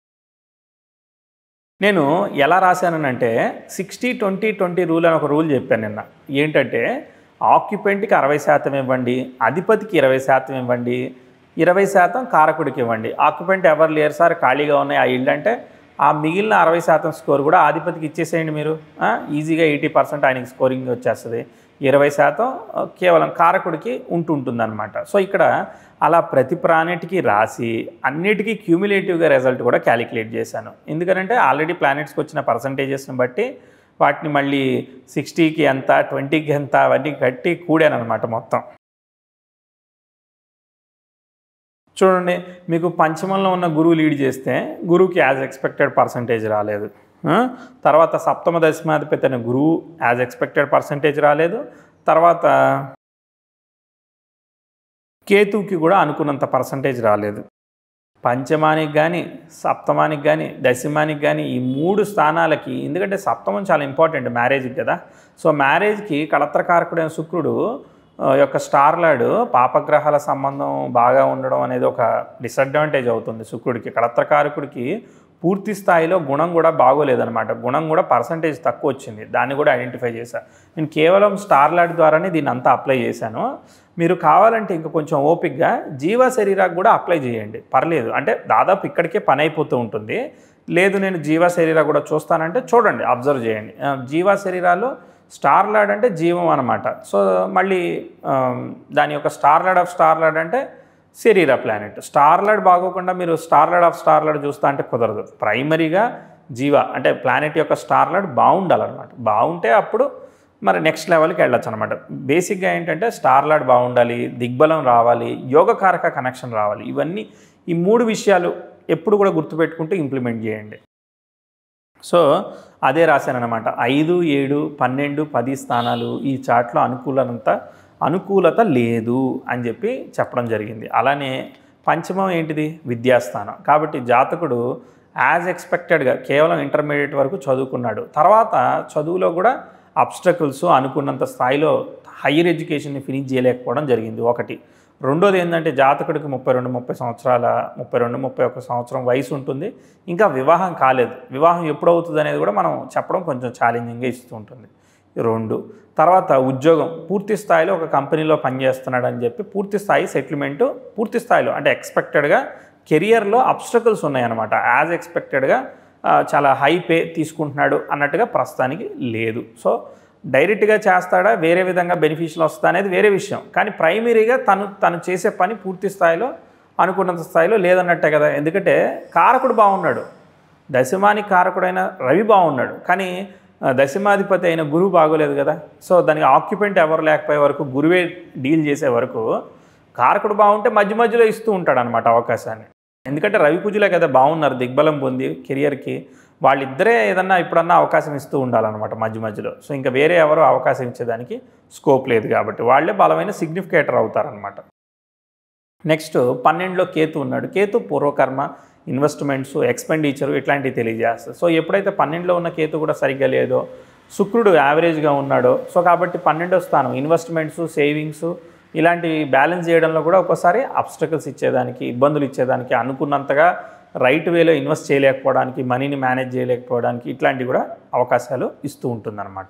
నేను ఎలా రాశానంటే సిక్స్టీ ట్వంటీ ట్వంటీ రూల్ అని ఒక రూల్ చెప్పాను నిన్న. ఏంటంటే ఆక్యుపెంట్కి అరవై శాతం ఇవ్వండి, అధిపతికి ఇరవై శాతం ఇవ్వండి, ఇరవై శాతం కారకుడికి ఇవ్వండి. ఆక్యుపెంట్ ఎవరు లేరు సార్, ఖాళీగా ఉన్నాయి ఆ ఇల్లు అంటే, ఆ మిగిలిన అరవై శాతం స్కోర్ కూడా అధిపతికి ఇచ్చేసేయండి మీరు. ఈజీగా ఎయిటీ పర్సెంట్ ఆయనకి స్కోరింగ్ వచ్చేస్తుంది. ఇరవై శాతం కేవలం కారకుడికి ఉంటుంటుందన్నమాట. సో ఇక్కడ అలా ప్రతి ప్లానెట్కి రాసి అన్నిటికీ క్యూములేటివ్గా రిజల్ట్ కూడా క్యాలిక్యులేట్ చేశాను. ఎందుకంటే ఆల్రెడీ ప్లానెట్స్కి వచ్చిన పర్సంటేజెస్ని బట్టి వాటిని మళ్ళీ సిక్స్టీకి ఎంత, ట్వంటీకి ఎంత అవన్నీ కట్టి కూడాను అనమాట మొత్తం. చూడండి, మీకు పంచమంలో ఉన్న గురువు లీడ్ చేస్తే గురువుకి యాజ్ ఎక్స్పెక్టెడ్ పర్సంటేజ్ రాలేదు. తర్వాత సప్తమ దశమాధిపతి అయిన గురువు యాజ్ ఎక్స్పెక్టెడ్ పర్సంటేజ్ రాలేదు. తర్వాత కేతువుకి కూడా అనుకున్నంత పర్సంటేజ్ రాలేదు. పంచమానికి కానీ సప్తమానికి కానీ దశమానికి కానీ ఈ మూడు స్థానాలకి, ఎందుకంటే సప్తమం చాలా ఇంపార్టెంట్ మ్యారేజ్కి కదా. సో మ్యారేజ్కి కళత్రకారకుడైన శుక్రుడు యొక్క స్టార్లాడ్ పాపగ్రహాల సంబంధం బాగా ఉండడం అనేది ఒక డిసడ్వాంటేజ్ అవుతుంది శుక్రుడికి. కళత్రకారకుడికి పూర్తి స్థాయిలో గుణం కూడా బాగోలేదన్నమాట. గుణం కూడా పర్సంటేజ్ తక్కువ వచ్చింది, దాన్ని కూడా ఐడెంటిఫై చేశాను. నేను కేవలం స్టార్లాడ్ ద్వారానే దీన్ని అంతా అప్లై చేశాను. మీరు కావాలంటే ఇంకా కొంచెం ఓపిక్గా జీవ శరీరాకు కూడా అప్లై చేయండి, పర్లేదు. అంటే దాదాపు ఇక్కడికే పని అయిపోతూ ఉంటుంది. లేదు నేను జీవ శరీరా కూడా చూస్తానంటే చూడండి, అబ్జర్వ్ చేయండి. జీవ శరీరాలు స్టార్లాడ్ అంటే జీవం అనమాట. సో మళ్ళీ దాని యొక్క స్టార్లాడ్ ఆఫ్ స్టార్లాడ్ అంటే శరీర ప్లానెట్. స్టార్లాడ్ బాగోకుండా మీరు స్టార్లాడ్ ఆఫ్ స్టార్లాడ్ చూస్తా అంటే కుదరదు. ప్రైమరీగా జీవ అంటే ప్లానెట్ యొక్క స్టార్లాడ్ బాగుండాలన్నమాట. బాగుంటే అప్పుడు మరి నెక్స్ట్ లెవెల్కి వెళ్ళొచ్చు అనమాట. బేసిక్గా ఏంటంటే స్టార్లాడ్ బాగుండాలి, దిగ్బలం రావాలి, యోగకారక కనెక్షన్ రావాలి. ఇవన్నీ ఈ మూడు విషయాలు ఎప్పుడు కూడా గుర్తుపెట్టుకుంటూ ఇంప్లిమెంట్ చేయండి. సో అదే రాశానన్నమాట. ఐదు ఏడు పన్నెండు పది స్థానాలు ఈ చార్ట్లో అనుకూలనంతా అనుకూలత లేదు అని చెప్పి చెప్పడం జరిగింది. అలానే పంచమం ఏంటిది? విద్యాస్థానం. కాబట్టి జాతకుడు యాజ్ ఎక్స్పెక్టెడ్గా కేవలం ఇంటర్మీడియట్ వరకు చదువుకున్నాడు. తర్వాత చదువులో కూడా అబ్స్టకల్స్ అనుకున్నంత స్థాయిలో హయ్యర్ ఎడ్యుకేషన్ని ఫినిష్ చేయలేకపోవడం జరిగింది ఒకటి. రెండోది ఏంటంటే జాతకుడికి ముప్పై రెండు ముప్పై సంవత్సరాల ముప్పై రెండు ముప్పై ఒక్క సంవత్సరం వయసు ఉంటుంది. ఇంకా వివాహం కాలేదు. వివాహం ఎప్పుడు అవుతుంది అనేది కూడా మనం చెప్పడం కొంచెం ఛాలెంజింగ్గా ఇస్తూ ఉంటుంది. రెండు తర్వాత ఉద్యోగం పూర్తి స్థాయిలో ఒక కంపెనీలో పనిచేస్తున్నాడు అని చెప్పి పూర్తి స్థాయి సెటిల్మెంటు పూర్తి స్థాయిలో అంటే ఎక్స్పెక్టెడ్గా కెరియర్లో అబ్స్టకల్స్ ఉన్నాయన్నమాట. యాజ్ ఎక్స్పెక్టెడ్గా చాలా హై పే తీసుకుంటున్నాడు అన్నట్టుగా ప్రస్తుతానికి లేదు. సో డైరెక్ట్గా చేస్తాడా, వేరే విధంగా బెనిఫిషియల్ వస్తా అనేది వేరే విషయం. కానీ ప్రైమరీగా తను తను చేసే పని పూర్తి స్థాయిలో అనుకున్నంత స్థాయిలో లేదన్నట్టే కదా. ఎందుకంటే కారకుడు బాగున్నాడు, దశమానికి కారకుడైన రవి బాగున్నాడు, కానీ దశమాధిపతి అయిన గురువు బాగోలేదు కదా. సో దానికి ఆక్యుపెంట్ ఎవరు లేకపోయే వరకు, గురువే డీల్ చేసే వరకు కారకుడు బాగుంటే మధ్య మధ్యలో ఇస్తూ ఉంటాడు అనమాట అవకాశాన్ని. ఎందుకంటే రవి కుజులే కదా బాగున్నారు, దిగ్బలం పొంది కెరియర్కి. వాళ్ళిద్దరే ఏదన్నా ఇప్పుడన్నా అవకాశం ఇస్తూ ఉండాలన్నమాట మధ్య మధ్యలో. సో ఇంకా వేరే ఎవరు అవకాశం ఇచ్చేదానికి స్కోప్ లేదు కాబట్టి వాళ్ళే బలమైన సిగ్నిఫికేటర్ అవుతారనమాట. నెక్స్ట్ పన్నెండులో కేతు ఉన్నాడు. కేతు పూర్వకర్మ, ఇన్వెస్ట్మెంట్స్, ఎక్స్పెండిచరు ఇట్లాంటివి తెలియజేస్తుంది. సో ఎప్పుడైతే పన్నెండులో ఉన్న కేతు కూడా సరిగ్గా లేదో, శుక్రుడు యావరేజ్గా ఉన్నాడో, సో కాబట్టి పన్నెండో స్థానం ఇన్వెస్ట్మెంట్స్, సేవింగ్స్ ఇలాంటివి బ్యాలెన్స్ చేయడంలో కూడా ఒక్కోసారి అబ్స్టకల్స్ ఇచ్చేదానికి, ఇబ్బందులు ఇచ్చేదానికి, అనుకున్నంతగా రైట్ వేలో ఇన్వెస్ట్ చేయలేకపోవడానికి, మనీని మేనేజ్ చేయలేకపోవడానికి ఇట్లాంటివి కూడా అవకాశాలు ఇస్తూ ఉంటుందన్నమాట.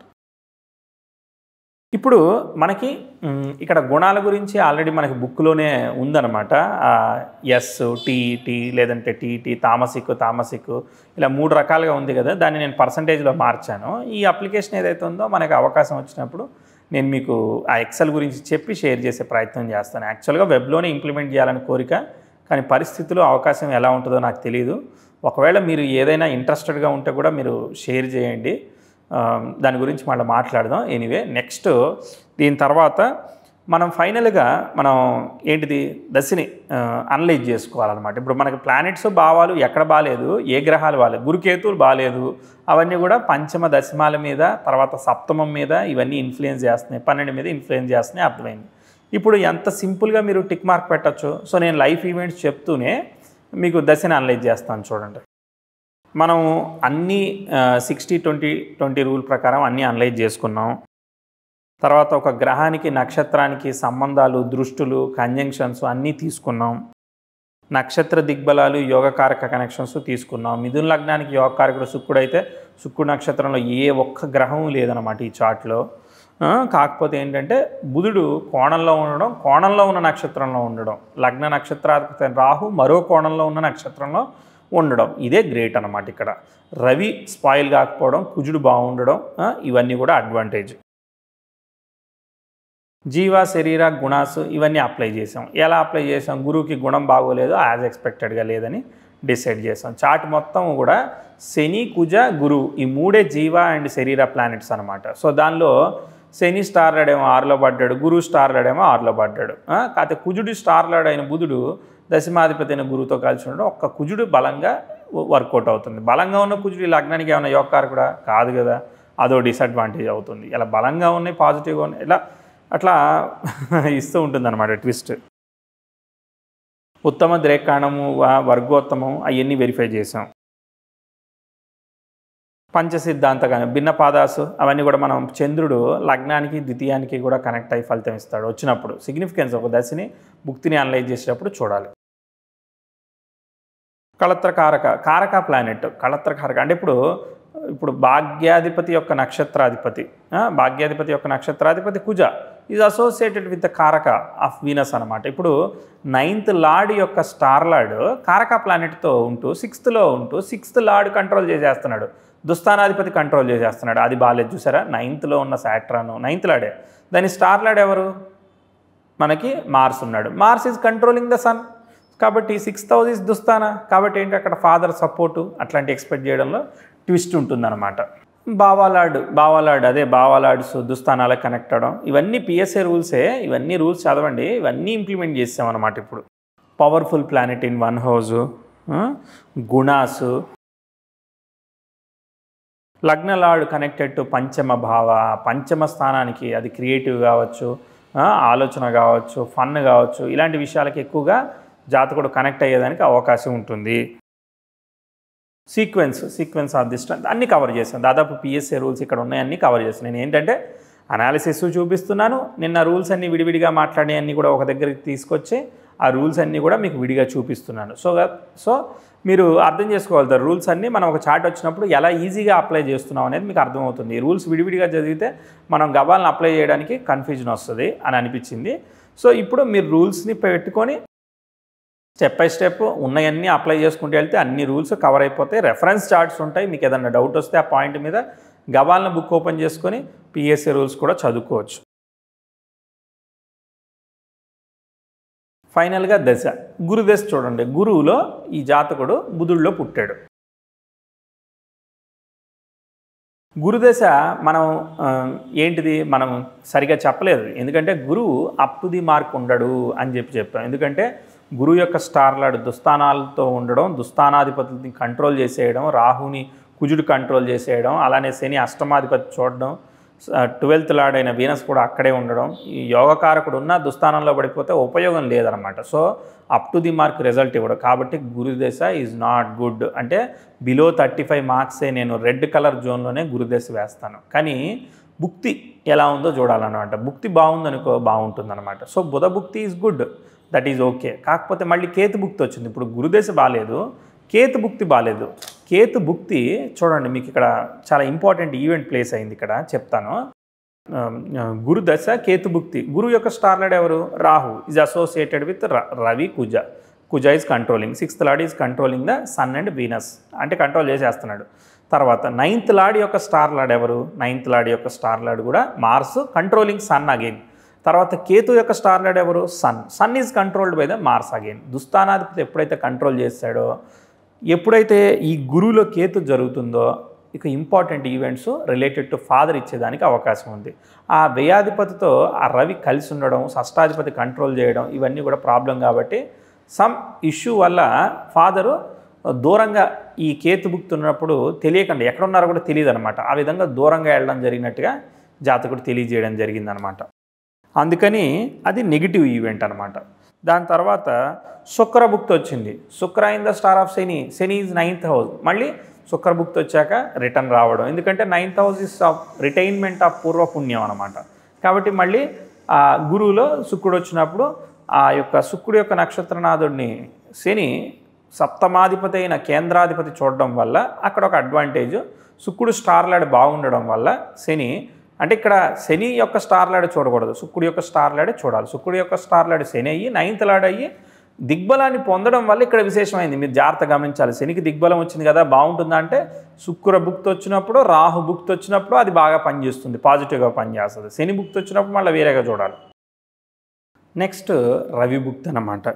ఇప్పుడు మనకి ఇక్కడ గుణాల గురించి ఆల్రెడీ మనకి బుక్లోనే ఉందన్నమాట. ఎస్, టీఈటీ లేదంటే టీఈటీ, తామసిక్ తామసిక్ ఇలా మూడు రకాలుగా ఉంది కదా. దాన్ని నేను పర్సంటేజ్లో మార్చాను. ఈ అప్లికేషన్ ఏదైతే ఉందో మనకి అవకాశం వచ్చినప్పుడు నేను మీకు ఆ ఎక్సెల్ గురించి చెప్పి షేర్ చేసే ప్రయత్నం చేస్తాను. యాక్చువల్గా వెబ్లోనే ఇంప్లిమెంట్ చేయాలని కోరిక, కానీ పరిస్థితులు అవకాశం ఎలా ఉంటుందో నాకు తెలియదు. ఒకవేళ మీరు ఏదైనా ఇంట్రెస్టెడ్గా ఉంటే కూడా మీరు షేర్ చేయండి, దాని గురించి మళ్ళీ మాట్లాడదాం. ఎనీవే నెక్స్ట్ దీని తర్వాత మనం ఫైనల్గా మనం ఏంటిది దశని అనలైజ్ చేసుకోవాలన్నమాట. ఇప్పుడు మనకి ప్లానెట్స్ భావాలు ఎక్కడ బాగాలేదు, ఏ గ్రహాలు బాగాలేదు, గురుకేతువులు బాగాలేదు, అవన్నీ కూడా పంచమ దశమాల మీద, తర్వాత సప్తమం మీద ఇవన్నీ ఇన్ఫ్లుయెన్స్ చేస్తున్నాయి, పన్నెండు మీద ఇన్ఫ్లుయెన్స్ చేస్తున్నాయి, అర్థమైంది. ఇప్పుడు ఎంత సింపుల్గా మీరు టిక్ మార్క్ పెట్టచ్చు. సో నేను లైఫ్ ఈవెంట్స్ చెప్తూనే మీకు దశని అనలైజ్ చేస్తాను చూడండి. మనం అన్నీ సిక్స్టీ ట్వంటీ ట్వంటీ రూల్ ప్రకారం అన్నీ అనలైజ్ చేసుకున్నాం. తర్వాత ఒక గ్రహానికి నక్షత్రానికి సంబంధాలు, దృష్టులు, కంజంక్షన్స్ అన్నీ తీసుకున్నాం. నక్షత్ర దిగ్బలాలు, యోగకారక కనెక్షన్స్ తీసుకున్నాం. మిథున లగ్నానికి యోగకారకుడు శుక్రుడు అయితే శుక్రుడు నక్షత్రంలో ఏ ఒక్క గ్రహం లేదన్నమాట ఈ చార్ట్లో. కాకపోతే ఏంటంటే బుధుడు కోణంలో ఉండడం, కోణంలో ఉన్న నక్షత్రంలో ఉండడం, లగ్న నక్షత్రాధిపతి రాహు మరో కోణంలో ఉన్న నక్షత్రంలో ఉండడం, ఇదే గ్రేట్ అన్నమాట. ఇక్కడ రవి స్పాయిల్ కాకపోవడం, కుజుడు బాగుండడం, ఇవన్నీ కూడా అడ్వాంటేజ్. జీవ, శరీర, గుణాసు ఇవన్నీ అప్లై చేసాం. ఎలా అప్లై చేసాం? గురువుకి గుణం బాగోలేదు, యాజ్ ఎక్స్పెక్టెడ్గా లేదని డిసైడ్ చేసాం. చార్ట్ మొత్తం కూడా శని, కుజ, గురువు ఈ మూడే జీవ అండ్ శరీర ప్లానెట్స్ అనమాట. సో దానిలో శని స్టార్ లాడేమో ఆరులో పడ్డాడు, గురువు స్టార్ లాడేమో ఆరులో పడ్డాడు. కాకపోతే కుజుడు స్టార్ లాడైన బుధుడు దశమాధిపతి అయిన గురువుతో కలిసి ఉండడం, ఒక్క కుజుడు బలంగా వర్కౌట్ అవుతుంది. బలంగా ఉన్న కుజుడు లగ్నానికి ఏమైనా యోగకారకుడా? కాదు కదా, అదో డిసడ్వాంటేజ్ అవుతుంది. ఇలా బలంగా ఉన్నాయి, పాజిటివ్గా ఉన్నాయి, ఇలా అట్లా ఇస్తూ ఉంటుంది అన్నమాట ట్విస్ట్. ఉత్తమ ద్రేకాణము, వర్గోత్తమం అవన్నీ వెరిఫై చేసాం. పంచసిద్ధాంతగానే భిన్న పాదాసు అవన్నీ కూడా మనం చంద్రుడు లగ్నానికి ద్వితీయానికి కూడా కనెక్ట్ అయ్యి ఫలితం ఇస్తాడు వచ్చినప్పుడు. సిగ్నిఫికెన్స్ ఒక దశని భుక్తిని అనలైజ్ చేసేటప్పుడు చూడాలి. కళత్ర కారక కారక ప్లానెట్ కళత్ర కారక అంటే ఇప్పుడు ఇప్పుడు భాగ్యాధిపతి యొక్క నక్షత్రాధిపతి భాగ్యాధిపతి యొక్క నక్షత్రాధిపతి Kuja is associated with the karaka of Venus అనమాట. ఇప్పుడు నైన్త్ లార్డ్ యొక్క స్టార్ లార్డ్ కారక ప్లానెట్తో ఉంటూ సిక్స్త్లో ఉంటూ సిక్స్త్ లార్డ్ కంట్రోల్ చేసేస్తున్నాడు, దుస్థానాధిపతి కంట్రోల్ చేసేస్తున్నాడు. అది బాగాలేదు చూసారా. నైన్త్లో ఉన్న సాట్రాను నైన్త్ లాడే, దాని స్టార్ లార్డ్ ఎవరు? మనకి మార్స్ ఉన్నాడు. Mars is controlling the Sun, కాబట్టి సిక్స్త్ హౌస్ ఈజ్ దుస్థాన, కాబట్టి ఏంటి అక్కడ ఫాదర్ సపోర్టు అట్లాంటి ఎక్స్పెక్ట్ చేయడంలో ట్విస్ట్ ఉంటుందన్నమాట. బావాలాడ్ బావాలాడ్ అదే బావాలాడ్స్ దుస్థానాలకు కనెక్ట్ అవడం, ఇవన్నీ పిఎస్ఏ రూల్సే. ఇవన్నీ రూల్స్ చదవండి, ఇవన్నీ ఇంప్లిమెంట్ చేసామన్నమాట. ఇప్పుడు powerful planet in one house, గుణాసు, లగ్న లార్డ్ కనెక్టెడ్ టు పంచమ భావ, పంచమ స్థానానికి అది క్రియేటివ్ కావచ్చు, ఆలోచన కావచ్చు, ఫన్ కావచ్చు, ఇలాంటి విషయాలకి ఎక్కువగా జాతకుడు కనెక్ట్ అయ్యేదానికి అవకాశం ఉంటుంది. Sequence sequence of the strength అన్నీ కవర్ చేశాను. దాదాపు పిఎస్ఏ రూల్స్ ఇక్కడ ఉన్నాయన్నీ కవర్ చేస్తాను. నేను ఏంటంటే అనాలిసిస్ చూపిస్తున్నాను, నిన్న రూల్స్ అన్నీ విడివిడిగా మాట్లాడే అన్నీ కూడా ఒక దగ్గరికి తీసుకొచ్చి ఆ రూల్స్ అన్నీ కూడా మీకు విడిగా చూపిస్తున్నాను. సో సో మీరు అర్థం చేసుకోవాలి, రూల్స్ అన్నీ మనం ఒక చార్ట్ వచ్చినప్పుడు ఎలా ఈజీగా అప్లై చేస్తున్నాం అనేది మీకు అర్థమవుతుంది. ఈ రూల్స్ విడివిడిగా చదివితే మనం గబాలను అప్లై చేయడానికి కన్ఫ్యూజన్ వస్తుంది అని అనిపించింది. సో ఇప్పుడు మీరు రూల్స్ని పెట్టుకొని స్టెప్ బై స్టెప్ ఉన్నాయన్నీ అప్లై చేసుకుంటూ వెళ్తే అన్ని రూల్స్ కవర్ అయిపోతాయి. రెఫరెన్స్ చార్ట్స్ ఉంటాయి, మీకు ఏదైనా డౌట్ వస్తే ఆ పాయింట్ మీద గబాలను బుక్ ఓపెన్ చేసుకొని పిఎస్ఏ రూల్స్ కూడా చదువుకోవచ్చు. ఫైనల్గా దశ, గురు దశ చూడండి. గురువులో ఈ జాతకుడు బుధుడిలో పుట్టాడు. గురుదశ మనం ఏంటిది మనం సరిగా చెప్పలేదు, ఎందుకంటే గురువు అప్ టు ది మార్క్ ఉండడు అని చెప్పి చెప్పాం. ఎందుకంటే గురువు యొక్క స్టార్లాడు దుస్థానాలతో ఉండడం, దుస్థానాధిపతుల్ని కంట్రోల్ చేసేయడం, రాహుని కుజుడు కంట్రోల్ చేసేయడం, అలానే శని అష్టమాధిపతి చూడడం, ట్వెల్త్ లార్డ్ అయిన వీనస్ కూడా అక్కడే ఉండడం, ఈ యోగకారకుడు ఉన్న దుస్థానంలో పడిపోతే ఉపయోగం లేదనమాట. So up to the mark result ఇవ్వడం. కాబట్టి గురుదశ ఈజ్ నాట్ గుడ్. అంటే బిలో థర్టీ ఫైవ్ మార్క్సే నేను రెడ్ కలర్ జోన్లోనే గురుదశ వేస్తాను. కానీ భుక్తి ఎలా ఉందో చూడాలన్నమాట. భుక్తి బాగుందనుకో బాగుంటుందన్నమాట. So Budha bhukti is good, that is okay. కాకపోతే మళ్ళీ కేతు భుక్తి వచ్చింది. ఇప్పుడు గురుదశ బాగాలేదు, కేతు భుక్తి బాగాలేదు. కేతు భుక్తి చూడండి, మీకు ఇక్కడ చాలా ఇంపార్టెంట్ ఈవెంట్ ప్లేస్ అయింది. ఇక్కడ చెప్తాను. గురుదశ కేతు భుక్తి. గురు యొక్క స్టార్లాడ్ ఎవరు? Rahu is associated with Ravi Kuja. Kuja is controlling. Sixth lord is controlling the Sun and Venus, అంటే కంట్రోల్ చేసేస్తున్నాడు. తర్వాత నైన్త్ లార్డ్ యొక్క స్టార్ లార్డ్ ఎవరు? నైన్త్ లార్డ్ యొక్క స్టార్ లార్డ్ కూడా మార్స్, కంట్రోలింగ్ సన్ అగైన్. తర్వాత కేతు యొక్క స్టార్ లార్డ్ ఎవరు? Sun. Sun is controlled by the Mars again. దుస్థానాధిపతి ఎప్పుడైతే కంట్రోల్ చేస్తాడో, ఎప్పుడైతే ఈ గురువులో కేతు జరుగుతుందో, ఇక important events related to father ఇచ్చేదానికి అవకాశం ఉంది. ఆ వ్యయాధిపతితో ఆ రవి కలిసి ఉండడం, షష్టాధిపతి కంట్రోల్ చేయడం, ఇవన్నీ కూడా ప్రాబ్లం. కాబట్టి సమ్ ఇష్యూ వల్ల ఫాదరు దూరంగా ఈ కేతు భుక్తున్నప్పుడు తెలియకుండా ఎక్కడున్నారో కూడా తెలియదు అనమాట. ఆ విధంగా దూరంగా వెళ్ళడం జరిగినట్టుగా జాతకుడు తెలియజేయడం జరిగిందనమాట. అందుకని అది నెగిటివ్ ఈవెంట్ అనమాట. దాని తర్వాత శుక్రభుక్తి వచ్చింది. Shukra in the star of Shani. Shani is ninth house. మళ్ళీ శుక్రభుక్తి వచ్చాక రిటర్న్ రావడం, ఎందుకంటే ninth house is of retainment of purvapunyam అనమాట. కాబట్టి మళ్ళీ ఆ గురువులో శుక్రుడు వచ్చినప్పుడు ఆ యొక్క శుక్రుడు యొక్క నక్షత్రనాథుడిని శని సప్తమాధిపతి అయిన కేంద్రాధిపతి చూడడం వల్ల అక్కడ ఒక అడ్వాంటేజ్. శుక్రుడు స్టార్లాడ్ బాగుండడం వల్ల శని, అంటే ఇక్కడ శని యొక్క స్టార్ లాడ్ చూడకూడదు, శుక్రుడు యొక్క స్టార్ లాడే చూడాలి. శుక్రుడు యొక్క స్టార్ లాడ్ శని అయ్యి నైన్త్ లాడ్ అయ్యి దిగ్బలాన్ని పొందడం వల్ల ఇక్కడ విశేషమైంది. మీరు జాగ్రత్త గమనించాలి. శనికి దిగ్బలం వచ్చింది కదా, బాగుంటుందా అంటే శుక్ర భుక్తి వచ్చినప్పుడు, రాహు భుక్తి వచ్చినప్పుడు అది బాగా పనిచేస్తుంది, పాజిటివ్గా పనిచేస్తుంది. శని భుక్తి వచ్చినప్పుడు మళ్ళీ వేరేగా చూడాలి. నెక్స్ట్ రవి భుక్తి అన్నమాట.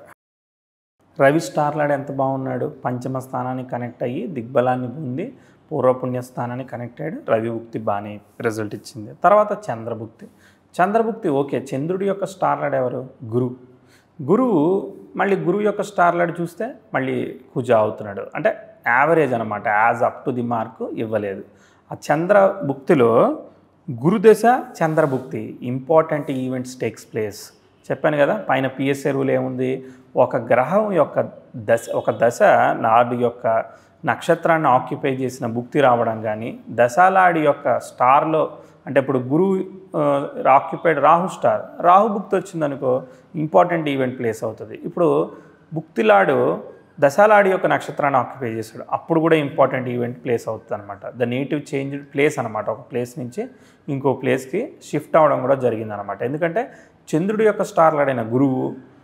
రవి స్టార్ లాడ్ ఎంత బాగున్నాడు, పంచమ స్థానానికి కనెక్ట్ అయ్యి దిగ్బలాన్ని పొంది పూర్వపుణ్య స్థానాన్ని కనెక్ట్ అయ్యాడు. రవి భుక్తి బాగానే రిజల్ట్ ఇచ్చింది. తర్వాత చంద్రభుక్తి. చంద్రభుక్తి ఓకే. చంద్రుడి యొక్క స్టార్ లాడ్ ఎవరు? గురువు. గురువు మళ్ళీ గురువు యొక్క స్టార్ లాడ్ చూస్తే మళ్ళీ కుజ అవుతున్నాడు, అంటే యావరేజ్ అనమాట, as up to the mark ఇవ్వలేదు. ఆ చంద్రభుక్తిలో గురుదశ చంద్రభుక్తి ఇంపార్టెంట్ ఈవెంట్స్ టేక్స్ ప్లేస్. చెప్పాను కదా పైన పిఎస్ఏ రూల్ ఏముంది, ఒక గ్రహం యొక్క దశ, ఒక దశ నాడు యొక్క నక్షత్రాన్ని ఆక్యుపై చేసిన భుక్తి రావడం కానీ, దశాలాడి యొక్క స్టార్లో, అంటే ఇప్పుడు గురువు ఆక్యుపైడ్ రాహు స్టార్, రాహు భుక్తి వచ్చిందనుకో ఇంపార్టెంట్ ఈవెంట్ ప్లేస్ అవుతుంది. ఇప్పుడు భుక్తిలాడు దశాలాడి యొక్క నక్షత్రాన్ని ఆక్యుపై చేశాడు, అప్పుడు కూడా ఇంపార్టెంట్ ఈవెంట్ ప్లేస్ అవుతుంది అనమాట. ద నేటివ్ చేంజ్ ప్లేస్ అనమాట. ఒక ప్లేస్ నుంచి ఇంకో ప్లేస్కి షిఫ్ట్ అవ్వడం కూడా జరిగిందనమాట. ఎందుకంటే చంద్రుడి యొక్క స్టార్ లాడైన గురువు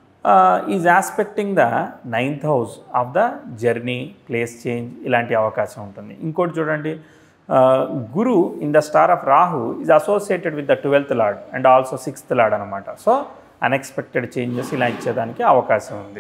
is aspecting the ninth house of the journey, place change, ఇలాంటి అవకాశం ఉంటుంది. ఇంకోటి చూడండి, Guru in the star of Rahu is associated with the twelfth lord and also sixth lord అనమాట. సో అన్ఎక్స్పెక్టెడ్ చేంజెస్ ఇలా ఇచ్చేదానికి అవకాశం ఉంది.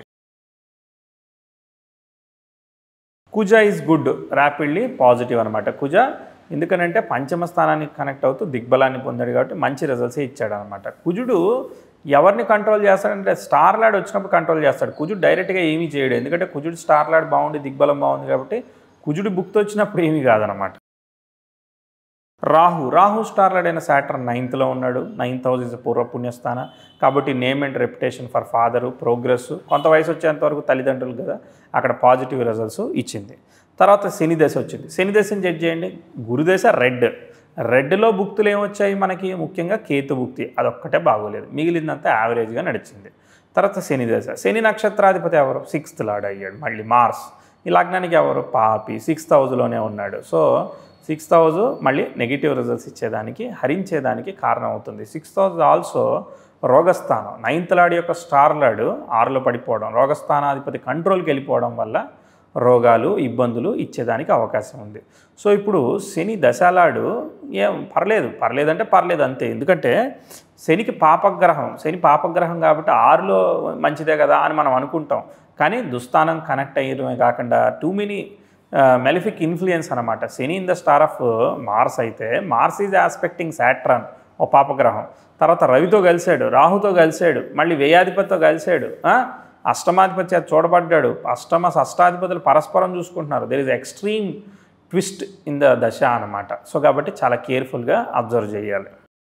కుజ ఈజ్ గుడ్, ర్యాపిడ్లీ పాజిటివ్ అనమాట. కుజ ఎందుకనంటే పంచమ స్థానానికి కనెక్ట్ అవుతూ దిగ్బలాన్ని పొందాడు కాబట్టి మంచి రిజల్ట్సే ఇచ్చాడు అనమాట. కుజుడు ఎవరిని కంట్రోల్ చేస్తాడంటే స్టార్ లాడ్ వచ్చినప్పుడు కంట్రోల్ చేస్తాడు. కుజుడు డైరెక్ట్గా ఏమీ చేయడు, ఎందుకంటే కుజుడు స్టార్ లాడ్ బాగుండి దిగ్బలం బాగుంది కాబట్టి కుజుడు భుక్తి వచ్చినప్పుడు ఏమీ కాదనమాట. రాహు రాహు స్టార్ లార్డ్ అయిన సాటర్న్ నైన్త్లో ఉన్నాడు. Ninth house is purva punyasthana కాబట్టి name and reputation for father, progress, కొంత వయసు వచ్చేంత వరకు తల్లిదండ్రులు కదా అక్కడ పాజిటివ్ రిజల్ట్స్ ఇచ్చింది. తర్వాత శని దశ వచ్చింది. శని దశని జడ్జ్ చేయండి. గురుదశ రెడ్ రెడ్లో భుక్తులు ఏమొచ్చాయి మనకి, ముఖ్యంగా కేతు భుక్తి అదొక్కటే బాగోలేదు, మిగిలిందంతా యావరేజ్గా నడిచింది. తర్వాత శని దశ, శని నక్షత్రాధిపతి ఎవరు, సిక్స్త్ లార్డ్ అయ్యాడు. మళ్ళీ మార్స్, ఈ లగ్నానికి ఎవరు, పాపి, సిక్స్త్ హౌస్లోనే ఉన్నాడు. సో సిక్స్త్ హౌస్ మళ్ళీ నెగిటివ్ రిజల్ట్స్ ఇచ్చేదానికి, హరించేదానికి కారణం అవుతుంది. సిక్స్త్ హౌస్ ఆల్సో రోగస్థానం. నైన్త్ లార్డ్ యొక్క స్టార్ లార్డ్ ఆరులో పడిపోవడం, రోగస్థానాధిపతి కంట్రోల్కి వెళ్ళిపోవడం వల్ల రోగాలు, ఇబ్బందులు ఇచ్చేదానికి అవకాశం ఉంది. సో ఇప్పుడు శని దశాలాడు ఏం పర్లేదు, పర్లేదంటే పర్లేదు అంతే. ఎందుకంటే శనికి పాపగ్రహం, శని పాపగ్రహం కాబట్టి ఆరులో మంచిదే కదా అని మనం అనుకుంటాం. కానీ దుస్థానం కనెక్ట్ అయ్యడమే కాకుండా టూ మెనీ మెలిఫిక్ ఇన్ఫ్లుయెన్స్ అనమాట. Shani in the star of Mars అయితే మార్స్ ఈజ్ ఆస్పెక్టింగ్ సాట్రాన్, ఓ పాపగ్రహం. తర్వాత రవితో కలిశాడు, రాహుతో కలిశాడు, మళ్ళీ వ్యయాధిపతితో కలిశాడు, అష్టమాధిపతి చేత చూడబడ్డాడు. అష్టమ షష్టాధిపతులు పరస్పరం చూసుకుంటున్నారు. There is extreme twist in the dasha అనమాట. సో కాబట్టి చాలా కేర్ఫుల్గా అబ్జర్వ్ చేయాలి.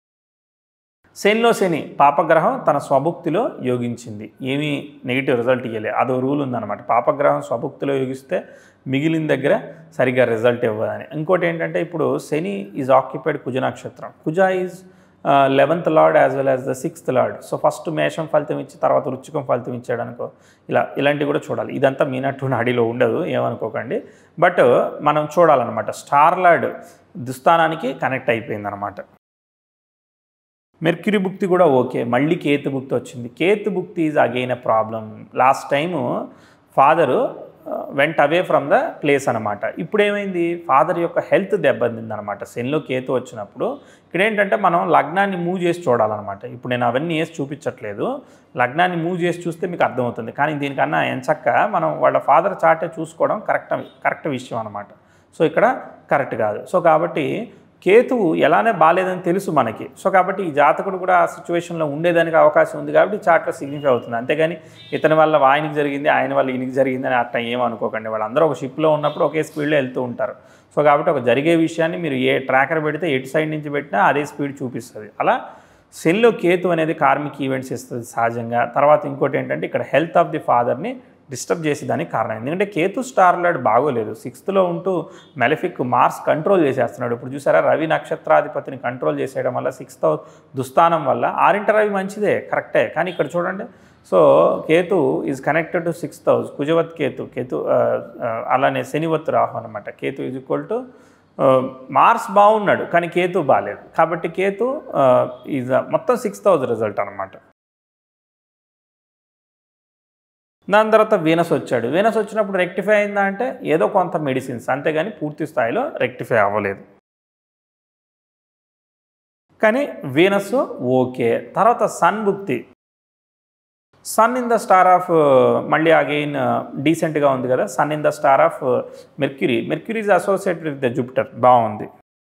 శనిలో శని పాపగ్రహం తన స్వభుక్తిలో యోగించింది, ఏమీ నెగిటివ్ రిజల్ట్ ఇవ్వలే. అదో రూల్ ఉందన్నమాట. పాపగ్రహం స్వభుక్తిలో యోగిస్తే మిగిలిన దగ్గర సరిగ్గా రిజల్ట్ ఇవ్వదని. ఇంకోటి ఏంటంటే ఇప్పుడు శని ఈజ్ ఆక్యుపైడ్ కుజ నక్షత్రం. Kuja is eleventh lord as well as the sixth lord. So first మేషం ఫలితం ఇచ్చి తర్వాత వృచ్చికం ఫలితం ఇచ్చాడు అనుకో, ఇలా ఇలాంటివి కూడా చూడాలి. ఇదంతా మీనట్టు నాడిలో ఉండదు, ఏమనుకోకండి. బట్ మనం చూడాలన్నమాట. స్టార్ లార్డ్ దుస్థానానికి కనెక్ట్ అయిపోయిందనమాట. మెర్క్యూరీ భుక్తి కూడా ఓకే, మళ్ళీ కేతు భుక్తి వచ్చింది. Ketu bhukti is again a problem. Last time father went away from the place అనమాట. ఇప్పుడు ఏమైంది, ఫాదర్ యొక్క హెల్త్ దెబ్బతిందనమాట. శనిలో కేతు వచ్చినప్పుడు ఇక్కడ ఏంటంటే మనం లగ్నాన్ని మూవ్ చేసి చూడాలన్నమాట. ఇప్పుడు నేను అవన్నీ వేసి చూపించట్లేదు, లగ్నాన్ని మూవ్ చేసి చూస్తే మీకు అర్థమవుతుంది. కానీ దీనికన్నా ఎంచక్క మనం వాళ్ళ ఫాదర్ చార్టే చూసుకోవడం కరెక్ట్ కరెక్ట్ విషయం అనమాట. సో ఇక్కడ కరెక్ట్ కాదు. సో కాబట్టి కేతువు ఎలానే బాగాలేదని తెలుసు మనకి. సో కాబట్టి ఈ జాతకుడు కూడా ఆ సిచ్యువేషన్లో ఉండేదానికి అవకాశం ఉంది కాబట్టి చార్ట్లో సిగ్నిఫై అవుతుంది. అంతేగాని ఇతని వల్ల ఆయనకి జరిగింది, ఆయన వల్ల ఈయనకి జరిగిందని అట్లా ఏమనుకోకండి. వాళ్ళందరూ ఒక షిప్లో ఉన్నప్పుడు ఒకే స్పీడ్లో వెళ్తూ ఉంటారు. సో కాబట్టి ఒక జరిగే విషయాన్ని మీరు ఏ ట్రాకర్ పెడితే ఎటు సైడ్ నుంచి పెట్టినా అదే స్పీడ్ చూపిస్తుంది. అలా శనిలో కేతు అనేది కార్మిక్ ఈవెంట్స్ ఇస్తుంది సహజంగా. తర్వాత ఇంకోటి ఏంటంటే ఇక్కడ హెల్త్ ఆఫ్ ది ఫాదర్ని డిస్టర్బ్ చేసేదానికి కారణం. ఎందుకంటే కేతు స్టార్ లార్డ్ బాగోలేదు, సిక్స్త్లో ఉంటూ మెలిఫిక్ మార్స్ కంట్రోల్ చేసేస్తున్నాడు. ఇప్పుడు చూసారా, రవి నక్షత్రాధిపతిని కంట్రోల్ చేసేయడం వల్ల సిక్స్త్ దుస్థానం వల్ల ఆరింట రవి మంచిదే, కరెక్టే. కానీ ఇక్కడ చూడండి, so Ketu is connected to sixth house, కుజవత్ కేతు, కేతు అలానే శనివత్ రాహు అనమాట. Ketu is equal to Mars బాగున్నాడు కానీ కేతు బాగాలేదు. కాబట్టి కేతు ఈజ్ మొత్తం సిక్స్త్ హౌస్ రిజల్ట్ అనమాట. దాని తర్వాత వీనస్ వచ్చాడు. వీనస్ వచ్చినప్పుడు రెక్టిఫై అయిందా అంటే ఏదో కొంత మెడిసిన్స్, అంతేగాని పూర్తి స్థాయిలో రెక్టిఫై అవ్వలేదు. కానీ వీనస్ ఓకే. తర్వాత సన్ భుక్తి, Sun in the star of మళ్ళీ అగైన్ డీసెంట్గా ఉంది కదా. Sun in the star of Mercury, Mercury is associated with the Jupiter, బాగుంది.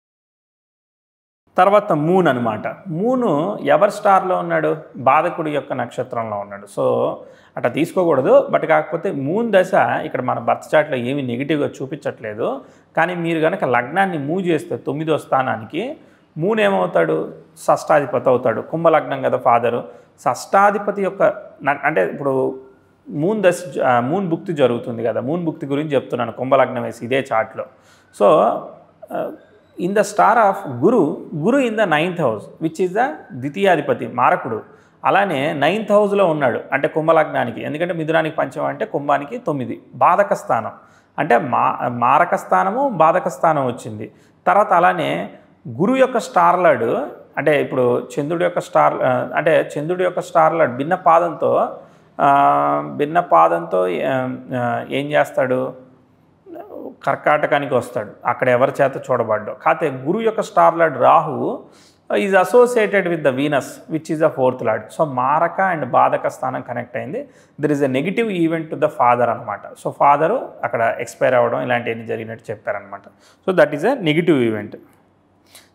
తర్వాత మూన్ అనమాట. మూను ఎవరి స్టార్లో ఉన్నాడు, బాధకుడి యొక్క నక్షత్రంలో ఉన్నాడు. సో అట్లా తీసుకోకూడదు. బట్ కాకపోతే మూన్ దశ ఇక్కడ మన బర్త్ చార్ట్లో ఏమి నెగిటివ్గా చూపించట్లేదు. కానీ మీరు కనుక లగ్నాన్ని మూవ్ చేస్తే తొమ్మిదో స్థానానికి మూన్ ఏమవుతాడు, షష్టాధిపతి అవుతాడు. కుంభలగ్నం కదా ఫాదరు. షష్టాధిపతి యొక్క అంటే ఇప్పుడు మూన్ దశ మూన్ భుక్తి జరుగుతుంది కదా, మూన్ భుక్తి గురించి చెప్తున్నాను కుంభలగ్నం వేసి ఇదే చార్ట్లో. So in the star of Guru, Guru in the ninth house which is the ద్వితీయాధిపతి, మారకుడు. అలానే నైన్త్ హౌస్లో ఉన్నాడు అంటే కుంభలగ్నానికి. ఎందుకంటే మిథునానికి పంచం అంటే కుంభానికి తొమ్మిది, బాధక స్థానం అంటే మా మారక స్థానము బాధక స్థానం వచ్చింది. తర్వాత అలానే గురు యొక్క స్టార్లాడ్ అంటే ఇప్పుడు చంద్రుడి యొక్క స్టార్ అంటే చంద్రుడి యొక్క స్టార్లాడ్ భిన్న పాదంతో భిన్న పాదంతో ఏం చేస్తాడు, కర్కాటకానికి వస్తాడు. అక్కడ ఎవరి చేత చూడబడ్డాడు. కాకపోతే గురు యొక్క star lord Rahu is associated with the Venus which is the fourth lord. So maraka and badhaka స్థానం కనెక్ట్ అయింది. There is a negative event to the father అనమాట. సో ఫాదరు అక్కడ ఎక్స్పైర్ అవ్వడం ఇలాంటివన్నీ జరిగినట్టు చెప్పారనమాట. So that is a negative event.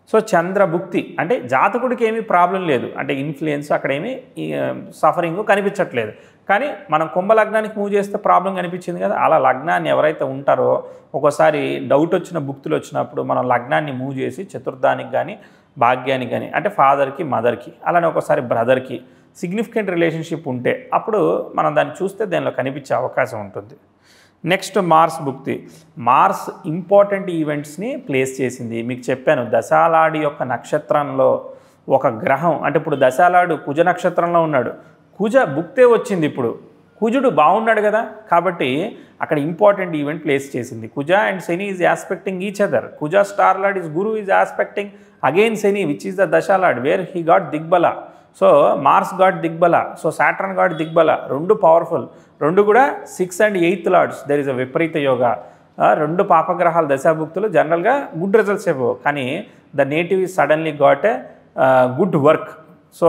So చంద్రభుక్తి అంటే జాతకుడికి ఏమీ ప్రాబ్లం లేదు, అంటే ఇన్ఫ్లుయెన్స్ అక్కడ ఏమీ సఫరింగ్ కనిపించట్లేదు. కానీ మనం కుంభ లగ్నానికి మూవ్ చేస్తే ప్రాబ్లం కనిపించింది కదా, అలా లగ్నాన్ని ఎవరైతే ఉంటారో ఒక్కోసారి డౌట్ వచ్చిన భుక్తులు వచ్చినప్పుడు మనం లగ్నాన్ని మూవ్ చేసి చతుర్థానికి కానీ భాగ్యానికి కానీ, అంటే ఫాదర్కి మదర్కి అలానే ఒకసారి బ్రదర్కి సిగ్నిఫికెంట్ రిలేషన్షిప్ ఉంటే అప్పుడు మనం దాన్ని చూస్తే దానిలో కనిపించే అవకాశం ఉంటుంది. Next Mars bhukti. Mars important ఈవెంట్స్ని ప్లేస్ చేసింది. మీకు చెప్పాను దశాలాడి యొక్క నక్షత్రంలో ఒక గ్రహం, అంటే ఇప్పుడు దశాలాడు కుజ నక్షత్రంలో ఉన్నాడు, కుజ భుక్తే వచ్చింది. ఇప్పుడు కుజుడు బాగున్నాడు కదా, కాబట్టి అక్కడ ఇంపార్టెంట్ ఈవెంట్ ప్లేస్ చేసింది. Kuja and Shani is aspecting each other. Kuja star lord is Guru is aspecting again Shani which is the dasha lord where he got digbala. So Mars got digbala, so Saturn got digbala, రెండు పవర్ఫుల్, రెండు కూడా six and eighth lords. There is a viparita yoga. రెండు పాపగ్రహాల దశాభుక్తులు జనరల్గా good results ఇవ్వవు, కానీ the native is suddenly got a good work. So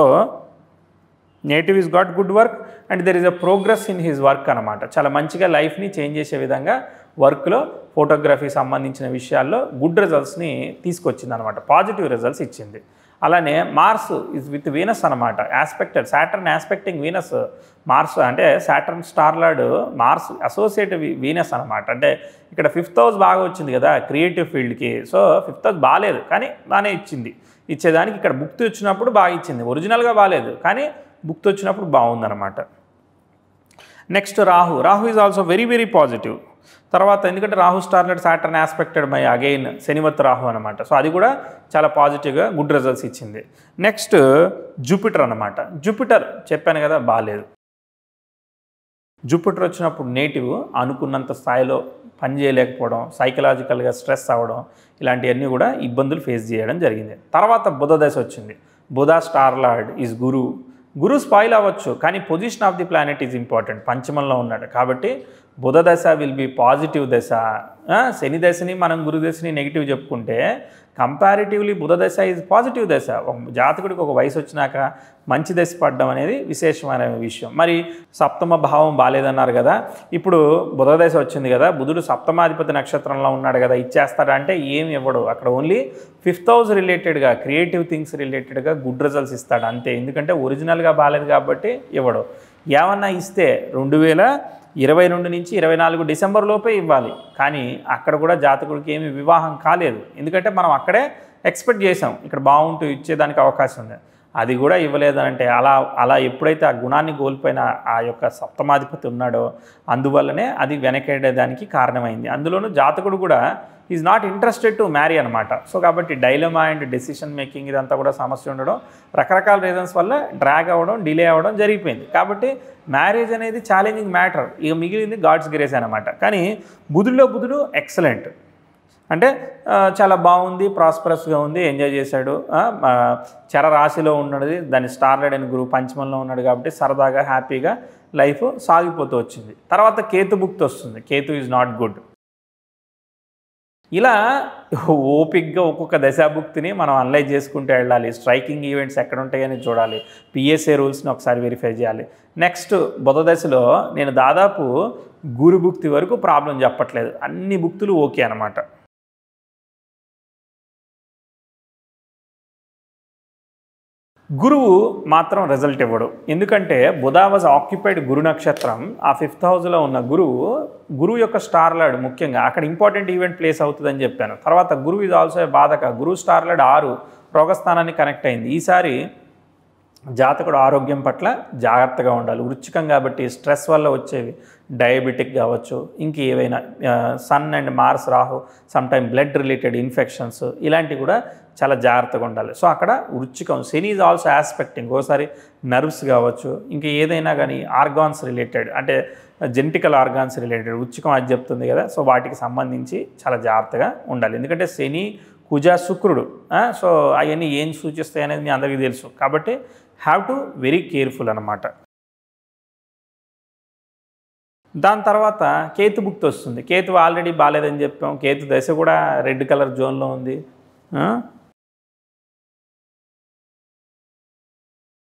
native is got good work and there is a progress in his work అనమాట. చాలా మంచిగా లైఫ్ని change చేసే విధంగా వర్క్లో ఫోటోగ్రఫీ సంబంధించిన విషయాల్లో గుడ్ రిజల్ట్స్ని తీసుకొచ్చింది అనమాట, పాజిటివ్ రిజల్ట్స్ ఇచ్చింది. అలానే మార్స్ ఇస్ విత్ వీనస్ అనమాట, aspected Saturn aspecting Venus. Mars అంటే Saturn star lord Mars associate Venus అనమాట. అంటే ఇక్కడ ఫిఫ్త్ హౌస్ బాగా వచ్చింది కదా క్రియేటివ్ ఫీల్డ్కి, సో ఫిఫ్త్ హౌస్ బాగాలేదు కానీ బాగానే ఇచ్చింది. ఇచ్చేదానికి ఇక్కడ భుక్తి వచ్చినప్పుడు బాగా ఇచ్చింది, ఒరిజినల్గా బాగాలేదు కానీ భుక్తి వచ్చినప్పుడు బాగుందన్నమాట. Next Rahu. Rahu is also very very positive. తర్వాత ఎందుకంటే Rahu star lord Saturn aspected by again శనివత్ రాహు అనమాట, సో అది కూడా చాలా పాజిటివ్గా గుడ్ రిజల్ట్స్ ఇచ్చింది. నెక్స్ట్ జూపిటర్ అనమాట. జూపిటర్ చెప్పాను కదా బాగాలేదు. జూపిటర్ వచ్చినప్పుడు నేటివ్ అనుకున్నంత స్థాయిలో పని చేయలేకపోవడం, సైకలాజికల్గా స్ట్రెస్ అవ్వడం, ఇలాంటివన్నీ కూడా ఇబ్బందులు ఫేస్ చేయడం జరిగింది. తర్వాత బుధ దశ వచ్చింది. Budha star lord is Guru. Guru spoil అవ్వచ్చు కానీ position of the planet is important, పంచమంలో ఉన్నాడు కాబట్టి బుధ దశ విల్ బి పాజిటివ్ దశ. శని దశని మనం గురు దశని నెగిటివ్ చెప్పుకుంటే కంపారిటివ్లీ బుధ దశ ఈజ్ పాజిటివ్ దశ. ఒక జాతకుడికి ఒక వయసు వచ్చినాక మంచి దశ పడడం అనేది విశేషమైన విషయం. మరి సప్తమ భావం బాగాలేదన్నారు కదా, ఇప్పుడు బుధ దశ వచ్చింది కదా, బుధుడు సప్తమాధిపతి నక్షత్రంలో ఉన్నాడు కదా, ఇచ్చేస్తాడంటే ఏమి ఇవ్వడు. అక్కడ ఓన్లీ ఫిఫ్త్ హౌస్ రిలేటెడ్గా క్రియేటివ్ థింగ్స్ రిలేటెడ్గా గుడ్ రిజల్ట్స్ ఇస్తాడు అంతే, ఎందుకంటే ఒరిజినల్గా బాగాలేదు కాబట్టి ఇవ్వడు. ఏమన్నా ఇస్తే రెండు వేల ఇరవై రెండు నుంచి ఇరవై నాలుగు డిసెంబర్ లోపే ఇవ్వాలి, కానీ అక్కడ కూడా జాతకుడికి ఏమి వివాహం కాలేదు, ఎందుకంటే మనం అక్కడే ఎక్స్పెక్ట్ చేసాం ఇక్కడ బాగుంటూ ఇచ్చేదానికి అవకాశం ఉంది, అది కూడా ఇవ్వలేదంటే అలా అలా ఎప్పుడైతే ఆ గుణాన్ని కోల్పోయిన ఆ యొక్క సప్తమాధిపతి ఉన్నాడో అందువల్లనే అది వెనకేయడానికి కారణమైంది. అందులోనూ జాతకుడు కూడా is not interested to marry అనమాట. సో కాబట్టి డైలమా అండ్ డెసిషన్ మేకింగ్ ఇదంతా కూడా సమస్య ఉండడం, రకరకాల రీజన్స్ వల్ల డ్రాగ్ అవ్వడం, డిలే అవ్వడం జరిగిపోయింది. కాబట్టి మ్యారేజ్ అనేది ఛాలెంజింగ్ మ్యాటర్. ఇక మిగిలింది గాడ్స్ గ్రేస్ అనమాట. కానీ బుధుడిలో బుధుడు ఎక్సలెంట్, అంటే చాలా బాగుంది, ప్రాస్పరస్గా ఉంది, ఎంజాయ్ చేశాడు. చరరాశిలో ఉన్నది, దాని స్టార్లెడ్ అని గురువు పంచమంలో ఉన్నాడు కాబట్టి సరదాగా హ్యాపీగా లైఫ్ సాగిపోతూ వచ్చింది. తర్వాత కేతు భుక్తి వస్తుంది. Ketu is not good. ఇలా ఓపిక్గా ఒక్కొక్క దశాభుక్తిని మనం అనలైజ్ చేసుకుంటూ వెళ్ళాలి. స్ట్రైకింగ్ ఈవెంట్స్ ఎక్కడ ఉంటాయని చూడాలి. పిఎస్ఏ రూల్స్ని ఒకసారి వెరిఫై చేయాలి. నెక్స్ట్ బుధ దశలో నేను దాదాపు గురు భుక్తి వరకు ప్రాబ్లం చెప్పట్లేదు, అన్ని భుక్తులు ఓకే అనమాట. గురువు మాత్రం రిజల్ట్ ఇవ్వడు, ఎందుకంటే బుధ వాజ్ ఆక్యుపైడ్ గురు నక్షత్రం. ఆ ఫిఫ్త్ హౌస్లో ఉన్న గురువు గురువు యొక్క స్టార్లాడ్ ముఖ్యంగా అక్కడ ఇంపార్టెంట్ ఈవెంట్ ప్లేస్ అవుతుందని చెప్పాను. తర్వాత గురువు ఇది ఆల్సో బాధక. గురువు స్టార్లాడ్ ఆరు రోగస్థానాన్ని కనెక్ట్ అయింది. ఈసారి జాతకుడు ఆరోగ్యం పట్ల జాగ్రత్తగా ఉండాలి. వృచ్చికం కాబట్టి స్ట్రెస్ వల్ల వచ్చేవి డయాబెటిక్ కావచ్చు, ఇంక ఏవైనా Sun and Mars Rahu sometime blood related infections ఇలాంటివి కూడా చాలా జాగ్రత్తగా ఉండాలి. సో అక్కడ వృచ్చికం. శని ఈజ్ ఆల్సో ఆస్పెక్టింగ్, ఒకసారి నర్వ్స్ కావచ్చు, ఇంకా ఏదైనా కానీ ఆర్గాన్స్ రిలేటెడ్, అంటే జెనెటికల్ ఆర్గాన్స్ రిలేటెడ్ వృచ్చికం అది చెప్తుంది కదా, సో వాటికి సంబంధించి చాలా జాగ్రత్తగా ఉండాలి. ఎందుకంటే శని కుజ శుక్రుడు, సో అవన్నీ ఏం సూచిస్తాయి అనేది మీ అందరికీ తెలుసు. కాబట్టి హ్యావ్ టు వెరీ కేర్ఫుల్ అనమాట. దాని తర్వాత కేతు భుక్తి వస్తుంది. కేతు ఆల్రెడీ బాగాలేదని చెప్పాం. కేతు దశ కూడా రెడ్ కలర్ జోన్లో ఉంది.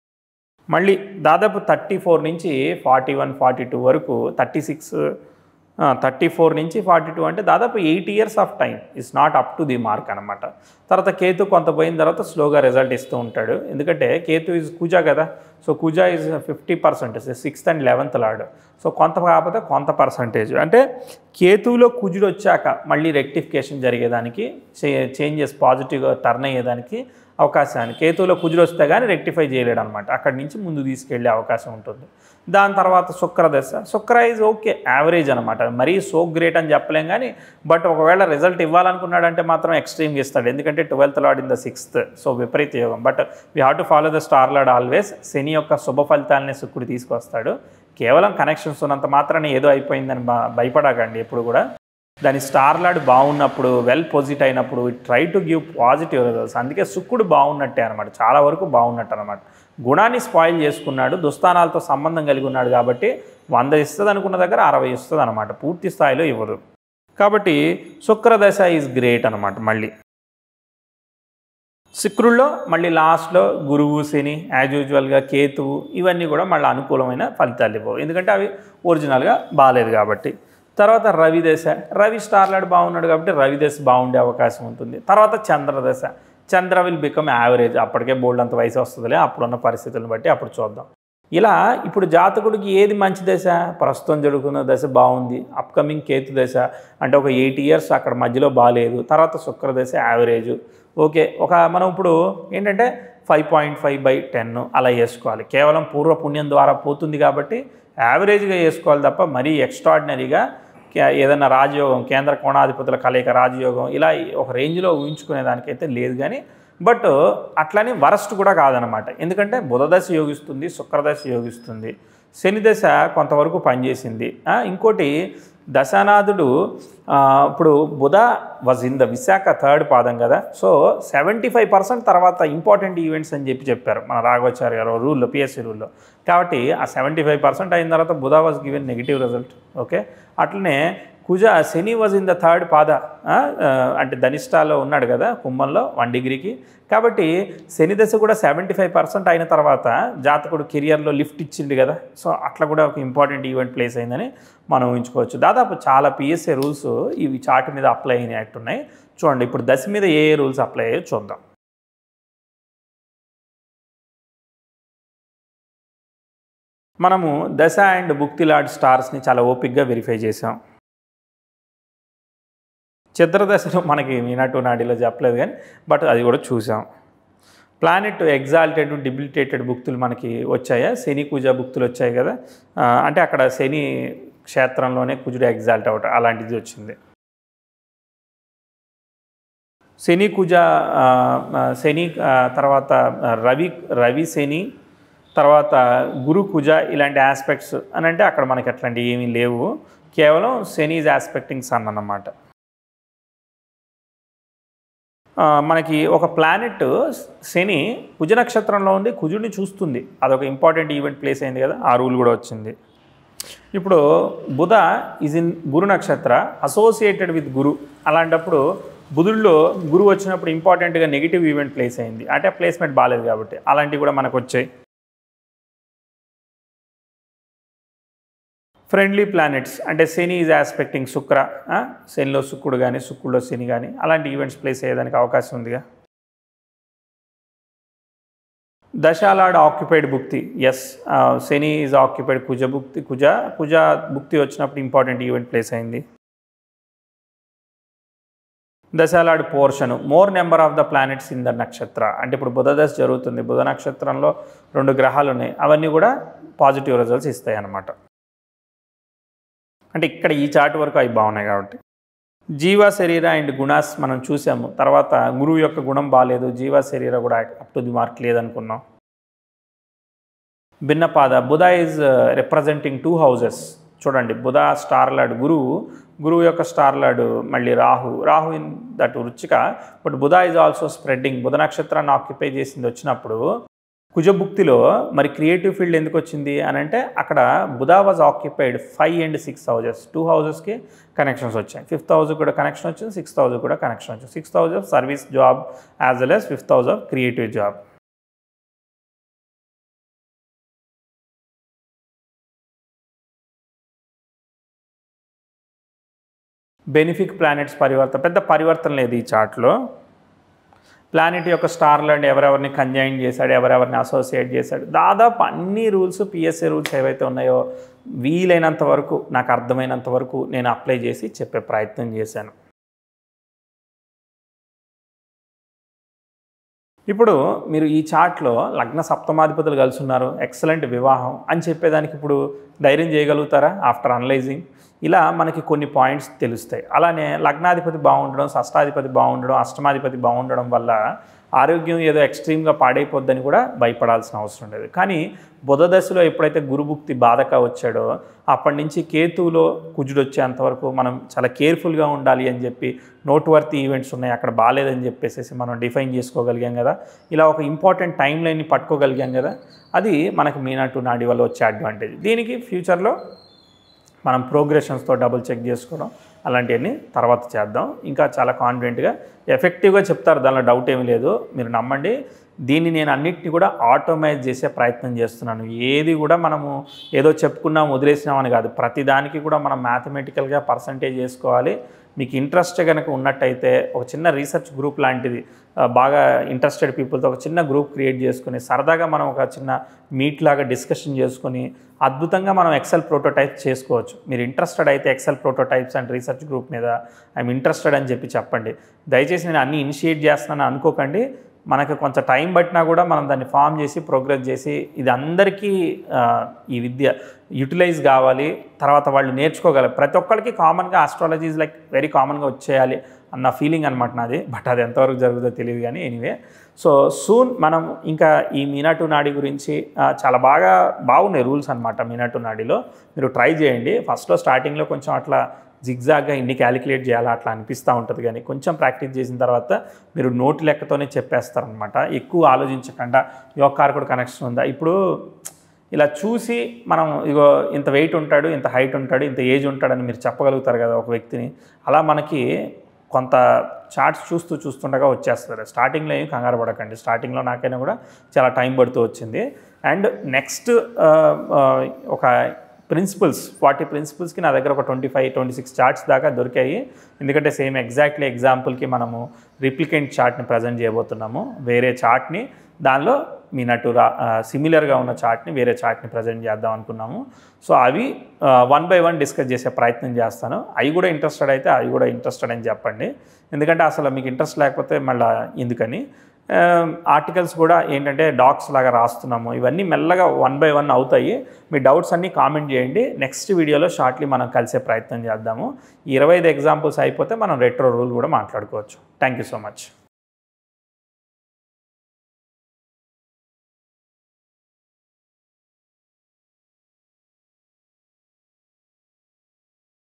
మళ్ళీ దాదాపు థర్టీ ఫోర్ నుంచి ఫార్టీ వన్ ఫార్టీ టూ వరకు థర్టీ సిక్స్ థర్టీ ఫోర్ నుంచి ఫార్టీ టూ అంటే దాదాపు eight years of time is not up to the mark అనమాట. తర్వాత కేతు కొంత పోయిన తర్వాత స్లోగా రిజల్ట్ ఇస్తూ ఉంటాడు. ఎందుకంటే కేతు ఈజ్ కుజ కదా, so Kuja is fifty percentage sixth and eleventh lord. So కొంత కాకపోతే కొంత పర్సంటేజ్ అంటే కేతువులో కుజుడు వచ్చాక మళ్ళీ రెక్టిఫికేషన్ జరిగేదానికి, చేంజెస్ పాజిటివ్గా టర్న్ అయ్యేదానికి అవకాశాన్ని, కేతువులో కుజుడు వస్తే కానీ రెక్టిఫై చేయలేడు అనమాట. అక్కడి నుంచి ముందు తీసుకెళ్లే అవకాశం ఉంటుంది. దాని తర్వాత శుక్రదశ, శుక్ర ఈజ్ ఓకే యావరేజ్ అనమాట, మరీ సో గ్రేట్ అని చెప్పలేం కానీ, బట్ ఒకవేళ రిజల్ట్ ఇవ్వాలనుకున్నాడంటే మాత్రం ఎక్స్ట్రీమ్గా ఇస్తాడు. ఎందుకంటే twelfth lord in the sixth, so విపరీత యోగం. But we have to follow the star lord always. Shani యొక్క శుభ ఫలితాలని శుక్రుడు తీసుకొస్తాడు. కేవలం కనెక్షన్స్ ఉన్నంత మాత్రాన్ని ఏదో అయిపోయిందని భయపడకండి ఎప్పుడు కూడా. దాని స్టార్ లార్డ్ బాగున్నప్పుడు, వెల్ పొజిట్ అయినప్పుడు try to give positive results. అందుకే శుక్రుడు బాగున్నట్టే అనమాట, చాలా వరకు బాగున్నట్టు అనమాట. గుణాన్ని స్పాయిల్ చేసుకున్నాడు, దుస్థానాలతో సంబంధం కలిగి ఉన్నాడు కాబట్టి వంద ఇస్తుంది అనుకున్న దగ్గర అరవై ఇస్తుంది అనమాట, పూర్తి స్థాయిలో ఇవ్వదు. కాబట్టి శుక్రదశ ఈజ్ గ్రేట్ అనమాట. మళ్ళీ శుక్రుల్లో మళ్ళీ లాస్ట్లో గురువు, శని, యాజ్ యూజువల్గా కేతువు, ఇవన్నీ కూడా మళ్ళీ అనుకూలమైన ఫలితాలు ఇవ్వవు, ఎందుకంటే అవి ఒరిజినల్గా బాగాలేదు కాబట్టి. తర్వాత రవిదశ, రవి స్టార్లాడ్ బాగున్నాడు కాబట్టి రవిదశ బాగుండే అవకాశం ఉంటుంది. తర్వాత చంద్రదశ, చంద్ర విల్ బికమ్ యావరేజ్, అప్పటికే బోల్డ్ అంత వయసు వస్తుందిలే, అప్పుడున్న పరిస్థితులను బట్టి అప్పుడు చూద్దాం. ఇలా ఇప్పుడు జాతకుడికి ఏది మంచి దశ, ప్రస్తుతం జరుగుతున్న దశ బాగుంది, అప్కమింగ్ కేతు దశ అంటే ఒక ఎయిట్ ఇయర్స్ అక్కడ మధ్యలో బాగాలేదు, తర్వాత శుక్రదశ యావరేజ్ ఓకే. ఒక మనం ఇప్పుడు ఏంటంటే five point five by ten అలా వేసుకోవాలి, కేవలం పూర్వపుణ్యం ద్వారా పోతుంది కాబట్టి యావరేజ్గా వేసుకోవాలి తప్ప మరీ ఎక్స్ట్రాడినరీగా ఏదైనా రాజయోగం, కేంద్ర కోణాధిపతుల కలయిక రాజయోగం ఇలా ఒక రేంజ్లో ఊహించుకునే దానికైతే లేదు. కానీ బట్ అట్లని వరస్ట్ కూడా కాదనమాట, ఎందుకంటే బుధదశ యోగిస్తుంది, శుక్రదశ యోగిస్తుంది, శని దశ కొంతవరకు పనిచేసింది. ఇంకోటి దశానాథుడు ఇప్పుడు Budha was in the Vishakha third పాదం కదా, సో సెవెంటీ ఫైవ్ పర్సెంట్ తర్వాత ఇంపార్టెంట్ ఈవెంట్స్ అని చెప్పి చెప్పారు మన రాఘవాచార్య గారు రూల్లో, పిఎస్సి రూల్లో. కాబట్టి ఆ సెవెంటీ ఫైవ్ పర్సెంట్ అయిన తర్వాత Budha was given negative result. Okay, అట్లనే Kuja, Shani was in the third pada, అంటే ధనిష్టాలో ఉన్నాడు కదా కుంభంలో వన్ డిగ్రీకి. కాబట్టి శని దశ కూడా సెవెంటీ ఫైవ్ పర్సెంట్ అయిన తర్వాత జాతకుడు కెరియర్లో లిఫ్ట్ ఇచ్చింది కదా, సో అట్లా కూడా ఒక ఇంపార్టెంట్ ఈవెంట్ ప్లేస్ అయిందని మనం ఊహించుకోవచ్చు. దాదాపు చాలా పిఎస్ఏ రూల్స్ ఇవి చార్ట్ మీద అప్లై అయినట్టు ఉన్నాయి. చూడండి ఇప్పుడు దశ మీద ఏ ఏ రూల్స్ అప్లై అయ్యాయో చూద్దాం. మనము దశ అండ్ భుక్తి లార్డ్ స్టార్స్ని చాలా ఓపిక్గా వెరిఫై చేసాం. చంద్రదశలో మనకి మీనాటు నాడిలో చెప్పలేదు కానీ బట్ అది కూడా చూసాం. ప్లానెట్ ఎగ్జాల్టెడ్, డిబిలిటేటెడ్ భుక్తులు మనకి వచ్చాయా, శని కుజ భుక్తులు వచ్చాయి కదా, అంటే అక్కడ శని క్షేత్రంలోనే కుజుడు ఎగ్జాల్ట్ అవటం అలాంటిది వచ్చింది. శని కుజ, శని తర్వాత రవి రవి శని, తర్వాత గురు కుజ ఇలాంటి ఆస్పెక్ట్స్ అని అంటే అక్కడ మనకి అట్లాంటివి ఏమీ లేవు, కేవలం శని ఈజ్ ఆస్పెక్టింగ్ సన్ అన్నమాట. మనకి ఒక ప్లానెట్ శని కుజ నక్షత్రంలో ఉంది, కుజుడిని చూస్తుంది, అదొక ఇంపార్టెంట్ ఈవెంట్ ప్లేస్ అయింది కదా, ఆ రూల్ కూడా వచ్చింది. ఇప్పుడు బుధ ఈజ్ ఇన్ గురు నక్షత్ర అసోసియేటెడ్ విత్ గురు, అలాంటప్పుడు బుధుల్లో గురు వచ్చినప్పుడు ఇంపార్టెంట్గా నెగిటివ్ ఈవెంట్ ప్లేస్ అయింది, అంటే ప్లేస్మెంట్ బాగాలేదు కాబట్టి అలాంటివి కూడా మనకు వచ్చాయి. ఫ్రెండ్లీ ప్లానెట్స్ అంటే శని ఈజ్ ఆస్పెక్టింగ్ శుక్ర, శనిలో శుక్రుడు కానీ శుక్రుడిలో శని కానీ అలాంటి ఈవెంట్స్ ప్లేస్ అయ్యేదానికి అవకాశం ఉందిగా. Dasha lord occupied bhukti, yes Shani is occupied Kuja bhukti, కుజ కుజ భుక్తి వచ్చినప్పుడు ఇంపార్టెంట్ ఈవెంట్ ప్లేస్ అయింది. Dasha lord portion, more number of the planets in the nakshatra, అంటే ఇప్పుడు బుధ దశ జరుగుతుంది, బుధ నక్షత్రంలో రెండు గ్రహాలు ఉన్నాయి, అవన్నీ కూడా పాజిటివ్ రిజల్ట్స్ ఇస్తాయి అన్నమాట. అంటే ఇక్కడ ఈ చార్ట్ వరకు అవి బాగున్నాయి కాబట్టి. జీవ శరీర అండ్ గుణాస్ మనం చూసాము, తర్వాత గురువు యొక్క గుణం బాగాలేదు, జీవ శరీర కూడా అప్ టు ది మార్క్ లేదనుకున్నాం. భిన్నపాద, Budha is representing two houses, చూడండి బుధ స్టార్ లార్డ్ గురువు, గురువు యొక్క స్టార్ లార్డ్ మళ్ళీ Rahu, Rahu in that Vrischika, but Budha is also spreading, Budha నక్షత్రాన్ని ఆక్యుపై చేసింది వచ్చినప్పుడు కుజభుక్తిలో మరి క్రియేటివ్ ఫీల్డ్ ఎందుకు వచ్చింది అని అంటే అక్కడ Budha was occupied five and six houses, two హౌజెస్కి కనెక్షన్స్ వచ్చాయి, ఫిఫ్త్ హౌస్ కూడా కనెక్షన్ వచ్చింది, సిక్స్త్ హౌస్ కూడా కనెక్షన్ వచ్చింది, sixth house of service job as well as fifth house of creative job. Benefic planets పరివర్తన, పెద్ద పరివర్తన లేదు ఈ చార్ట్లో. ప్లానెట్ యొక్క స్టార్లు అండ్ ఎవరెవరిని కంజైన్ చేశాడు, ఎవరెవరిని అసోసియేట్ చేశాడు, దాదాపు అన్ని రూల్స్ పిఎస్ఏ రూల్స్ ఏవైతే ఉన్నాయో వీలైనంత వరకు నాకు అర్థమైనంత వరకు నేను అప్లై చేసి చెప్పే ప్రయత్నం చేశాను. ఇప్పుడు మీరు ఈ చార్ట్లో లగ్న సప్తమాధిపతులు కలిసి ఉన్నారు, ఎక్సలెంట్ వివాహం అని చెప్పేదానికి ఇప్పుడు ధైర్యం చేయగలుగుతారా ఆఫ్టర్ అనలైజింగ్? ఇలా మనకి కొన్ని పాయింట్స్ తెలుస్తాయి. అలానే లగ్నాధిపతి బాగుండడం, షష్టాధిపతి బాగుండడం, అష్టమాధిపతి బాగుండడం వల్ల ఆరోగ్యం ఏదో ఎక్స్ట్రీమ్గా పాడైపోద్దని కూడా భయపడాల్సిన అవసరం లేదు. కానీ బుధ దశలో ఎప్పుడైతే గురుభుక్తి బాధక వచ్చాడో అప్పటి నుంచి కేతువులో కుజుడు వచ్చేంతవరకు మనం చాలా కేర్ఫుల్గా ఉండాలి అని చెప్పి నోట్వర్తి ఈవెంట్స్ ఉన్నాయి అక్కడ బాగాలేదని చెప్పేసి మనం డిఫైన్ చేసుకోగలిగాం కదా. ఇలా ఒక ఇంపార్టెంట్ టైం లైన్ని పట్టుకోగలిగాం కదా, అది మనకి మీనా టు నాడి వల్ల వచ్చే అడ్వాంటేజ్. దీనికి ఫ్యూచర్లో మనం ప్రోగ్రెషన్స్తో డబుల్ చెక్ చేసుకోవడం అలాంటివన్నీ తర్వాత చేద్దాం. ఇంకా చాలా కాన్ఫిడెంట్గా ఎఫెక్టివ్గా చెప్తారు, దానిలో డౌట్ ఏమీ లేదు, మీరు నమ్మండి. దీన్ని నేను అన్నిటిని కూడా ఆటోమైజ్ చేసే ప్రయత్నం చేస్తున్నాను. ఏది కూడా మనము ఏదో చెప్పుకున్నాం వదిలేసినామని కాదు, ప్రతి దానికి కూడా మనం మ్యాథమెటికల్గా పర్సంటేజ్ చేసుకోవాలి. మీకు ఇంట్రెస్ట్ కనుక ఉన్నట్టయితే ఒక చిన్న రీసెర్చ్ గ్రూప్ లాంటిది, బాగా ఇంట్రెస్టెడ్ పీపుల్తో ఒక చిన్న గ్రూప్ క్రియేట్ చేసుకుని సరదాగా మనం ఒక చిన్న మీట్ లాగా డిస్కషన్ చేసుకొని అద్భుతంగా మనం ఎక్సెల్ ప్రోటోటైప్స్ చేసుకోవచ్చు. మీరు ఇంట్రెస్టెడ్ అయితే excel prototypes and research group మీద ఐఎమ్ ఇంట్రెస్టెడ్ అని చెప్పి చెప్పండి. దయచేసి నేను అన్నీ ఇనిషియేట్ చేస్తున్నాను అనుకోకండి. మనకు కొంచెం టైం పట్టినా కూడా మనం దాన్ని ఫామ్ చేసి ప్రోగ్రెస్ చేసి ఇది అందరికీ ఈ విద్య యూటిలైజ్ కావాలి, తర్వాత వాళ్ళు నేర్చుకోగలరు. ప్రతి ఒక్కరికి కామన్గా ఆస్ట్రాలజీ ఈజ్ లైక్ వెరీ కామన్గా వచ్చేయాలి అన్న ఫీలింగ్ అనమాట నాది. బట్ అది ఎంతవరకు జరుగుతుందో తెలియదు కానీ ఎనీవే. సో సూన్ మనం ఇంకా ఈ మీనా టు నాడి గురించి చాలా బాగా బాగున్నాయి రూల్స్ అనమాట. మీనా టు నాడిలో మీరు ట్రై చేయండి. ఫస్ట్లో స్టార్టింగ్లో కొంచెం అట్లా జిగ్జాగ్గా ఇన్ని క్యాలిక్యులేట్ చేయాలా అట్లా అనిపిస్తూ ఉంటుంది, కానీ కొంచెం ప్రాక్టీస్ చేసిన తర్వాత మీరు నోటు లెక్కతోనే చెప్పేస్తారనమాట. ఎక్కువ ఆలోచించకుండా యోగకారకుడు కనెక్షన్ ఉందా, ఇప్పుడు ఇలా చూసి మనం ఇగో ఇంత వెయిట్ ఉంటాడు, ఇంత హైట్ ఉంటాడు, ఇంత ఏజ్ ఉంటాడని మీరు చెప్పగలుగుతారు కదా ఒక వ్యక్తిని. అలా మనకి కొంత చార్ట్స్ చూస్తూ చూస్తుండగా వచ్చేస్తారు. స్టార్టింగ్లో ఏం కంగారు పడకండి, స్టార్టింగ్లో నాకైనా కూడా చాలా టైం పడుతూ వచ్చింది. అండ్ నెక్స్ట్ ఒక ప్రిన్సిపల్స్ ఫార్టీ ప్రిన్సిపల్స్కి నా దగ్గర ఒక twenty five twenty six charts దాకా దొరికాయి. ఎందుకంటే సేమ్ ఎగ్జాక్ట్లీ ఎగ్జాంపుల్కి మనము రిప్లికెంట్ చార్ట్ని ప్రజెంట్ చేయబోతున్నాము. వేరే చార్ట్ని దానిలో మీ నటు రా సిమిలర్గా ఉన్న చార్ట్ని వేరే చార్ట్ని ప్రజెంట్ చేద్దాం అనుకున్నాము. సో అవి వన్ బై వన్ డిస్కస్ చేసే ప్రయత్నం చేస్తాను. అవి కూడా ఇంట్రెస్టెడ్ అయితే అవి కూడా ఇంట్రెస్టెడ్ అని చెప్పండి. ఎందుకంటే అసలు మీకు ఇంట్రెస్ట్ లేకపోతే మళ్ళీ ఎందుకని. ఆర్టికల్స్ కూడా ఏంటంటే డాక్స్ లాగా రాస్తున్నాము, ఇవన్నీ మెల్లగా వన్ బై వన్ అవుతాయి. మీ డౌట్స్ అన్నీ కామెంట్ చేయండి. నెక్స్ట్ వీడియోలో షార్ట్లీ మనం కలిసే ప్రయత్నం చేద్దాము. ఇరవై ఐదు ఎగ్జాంపుల్స్ అయిపోతే మనం రెట్రో రూల్ కూడా మాట్లాడుకోవచ్చు. Thank you so much.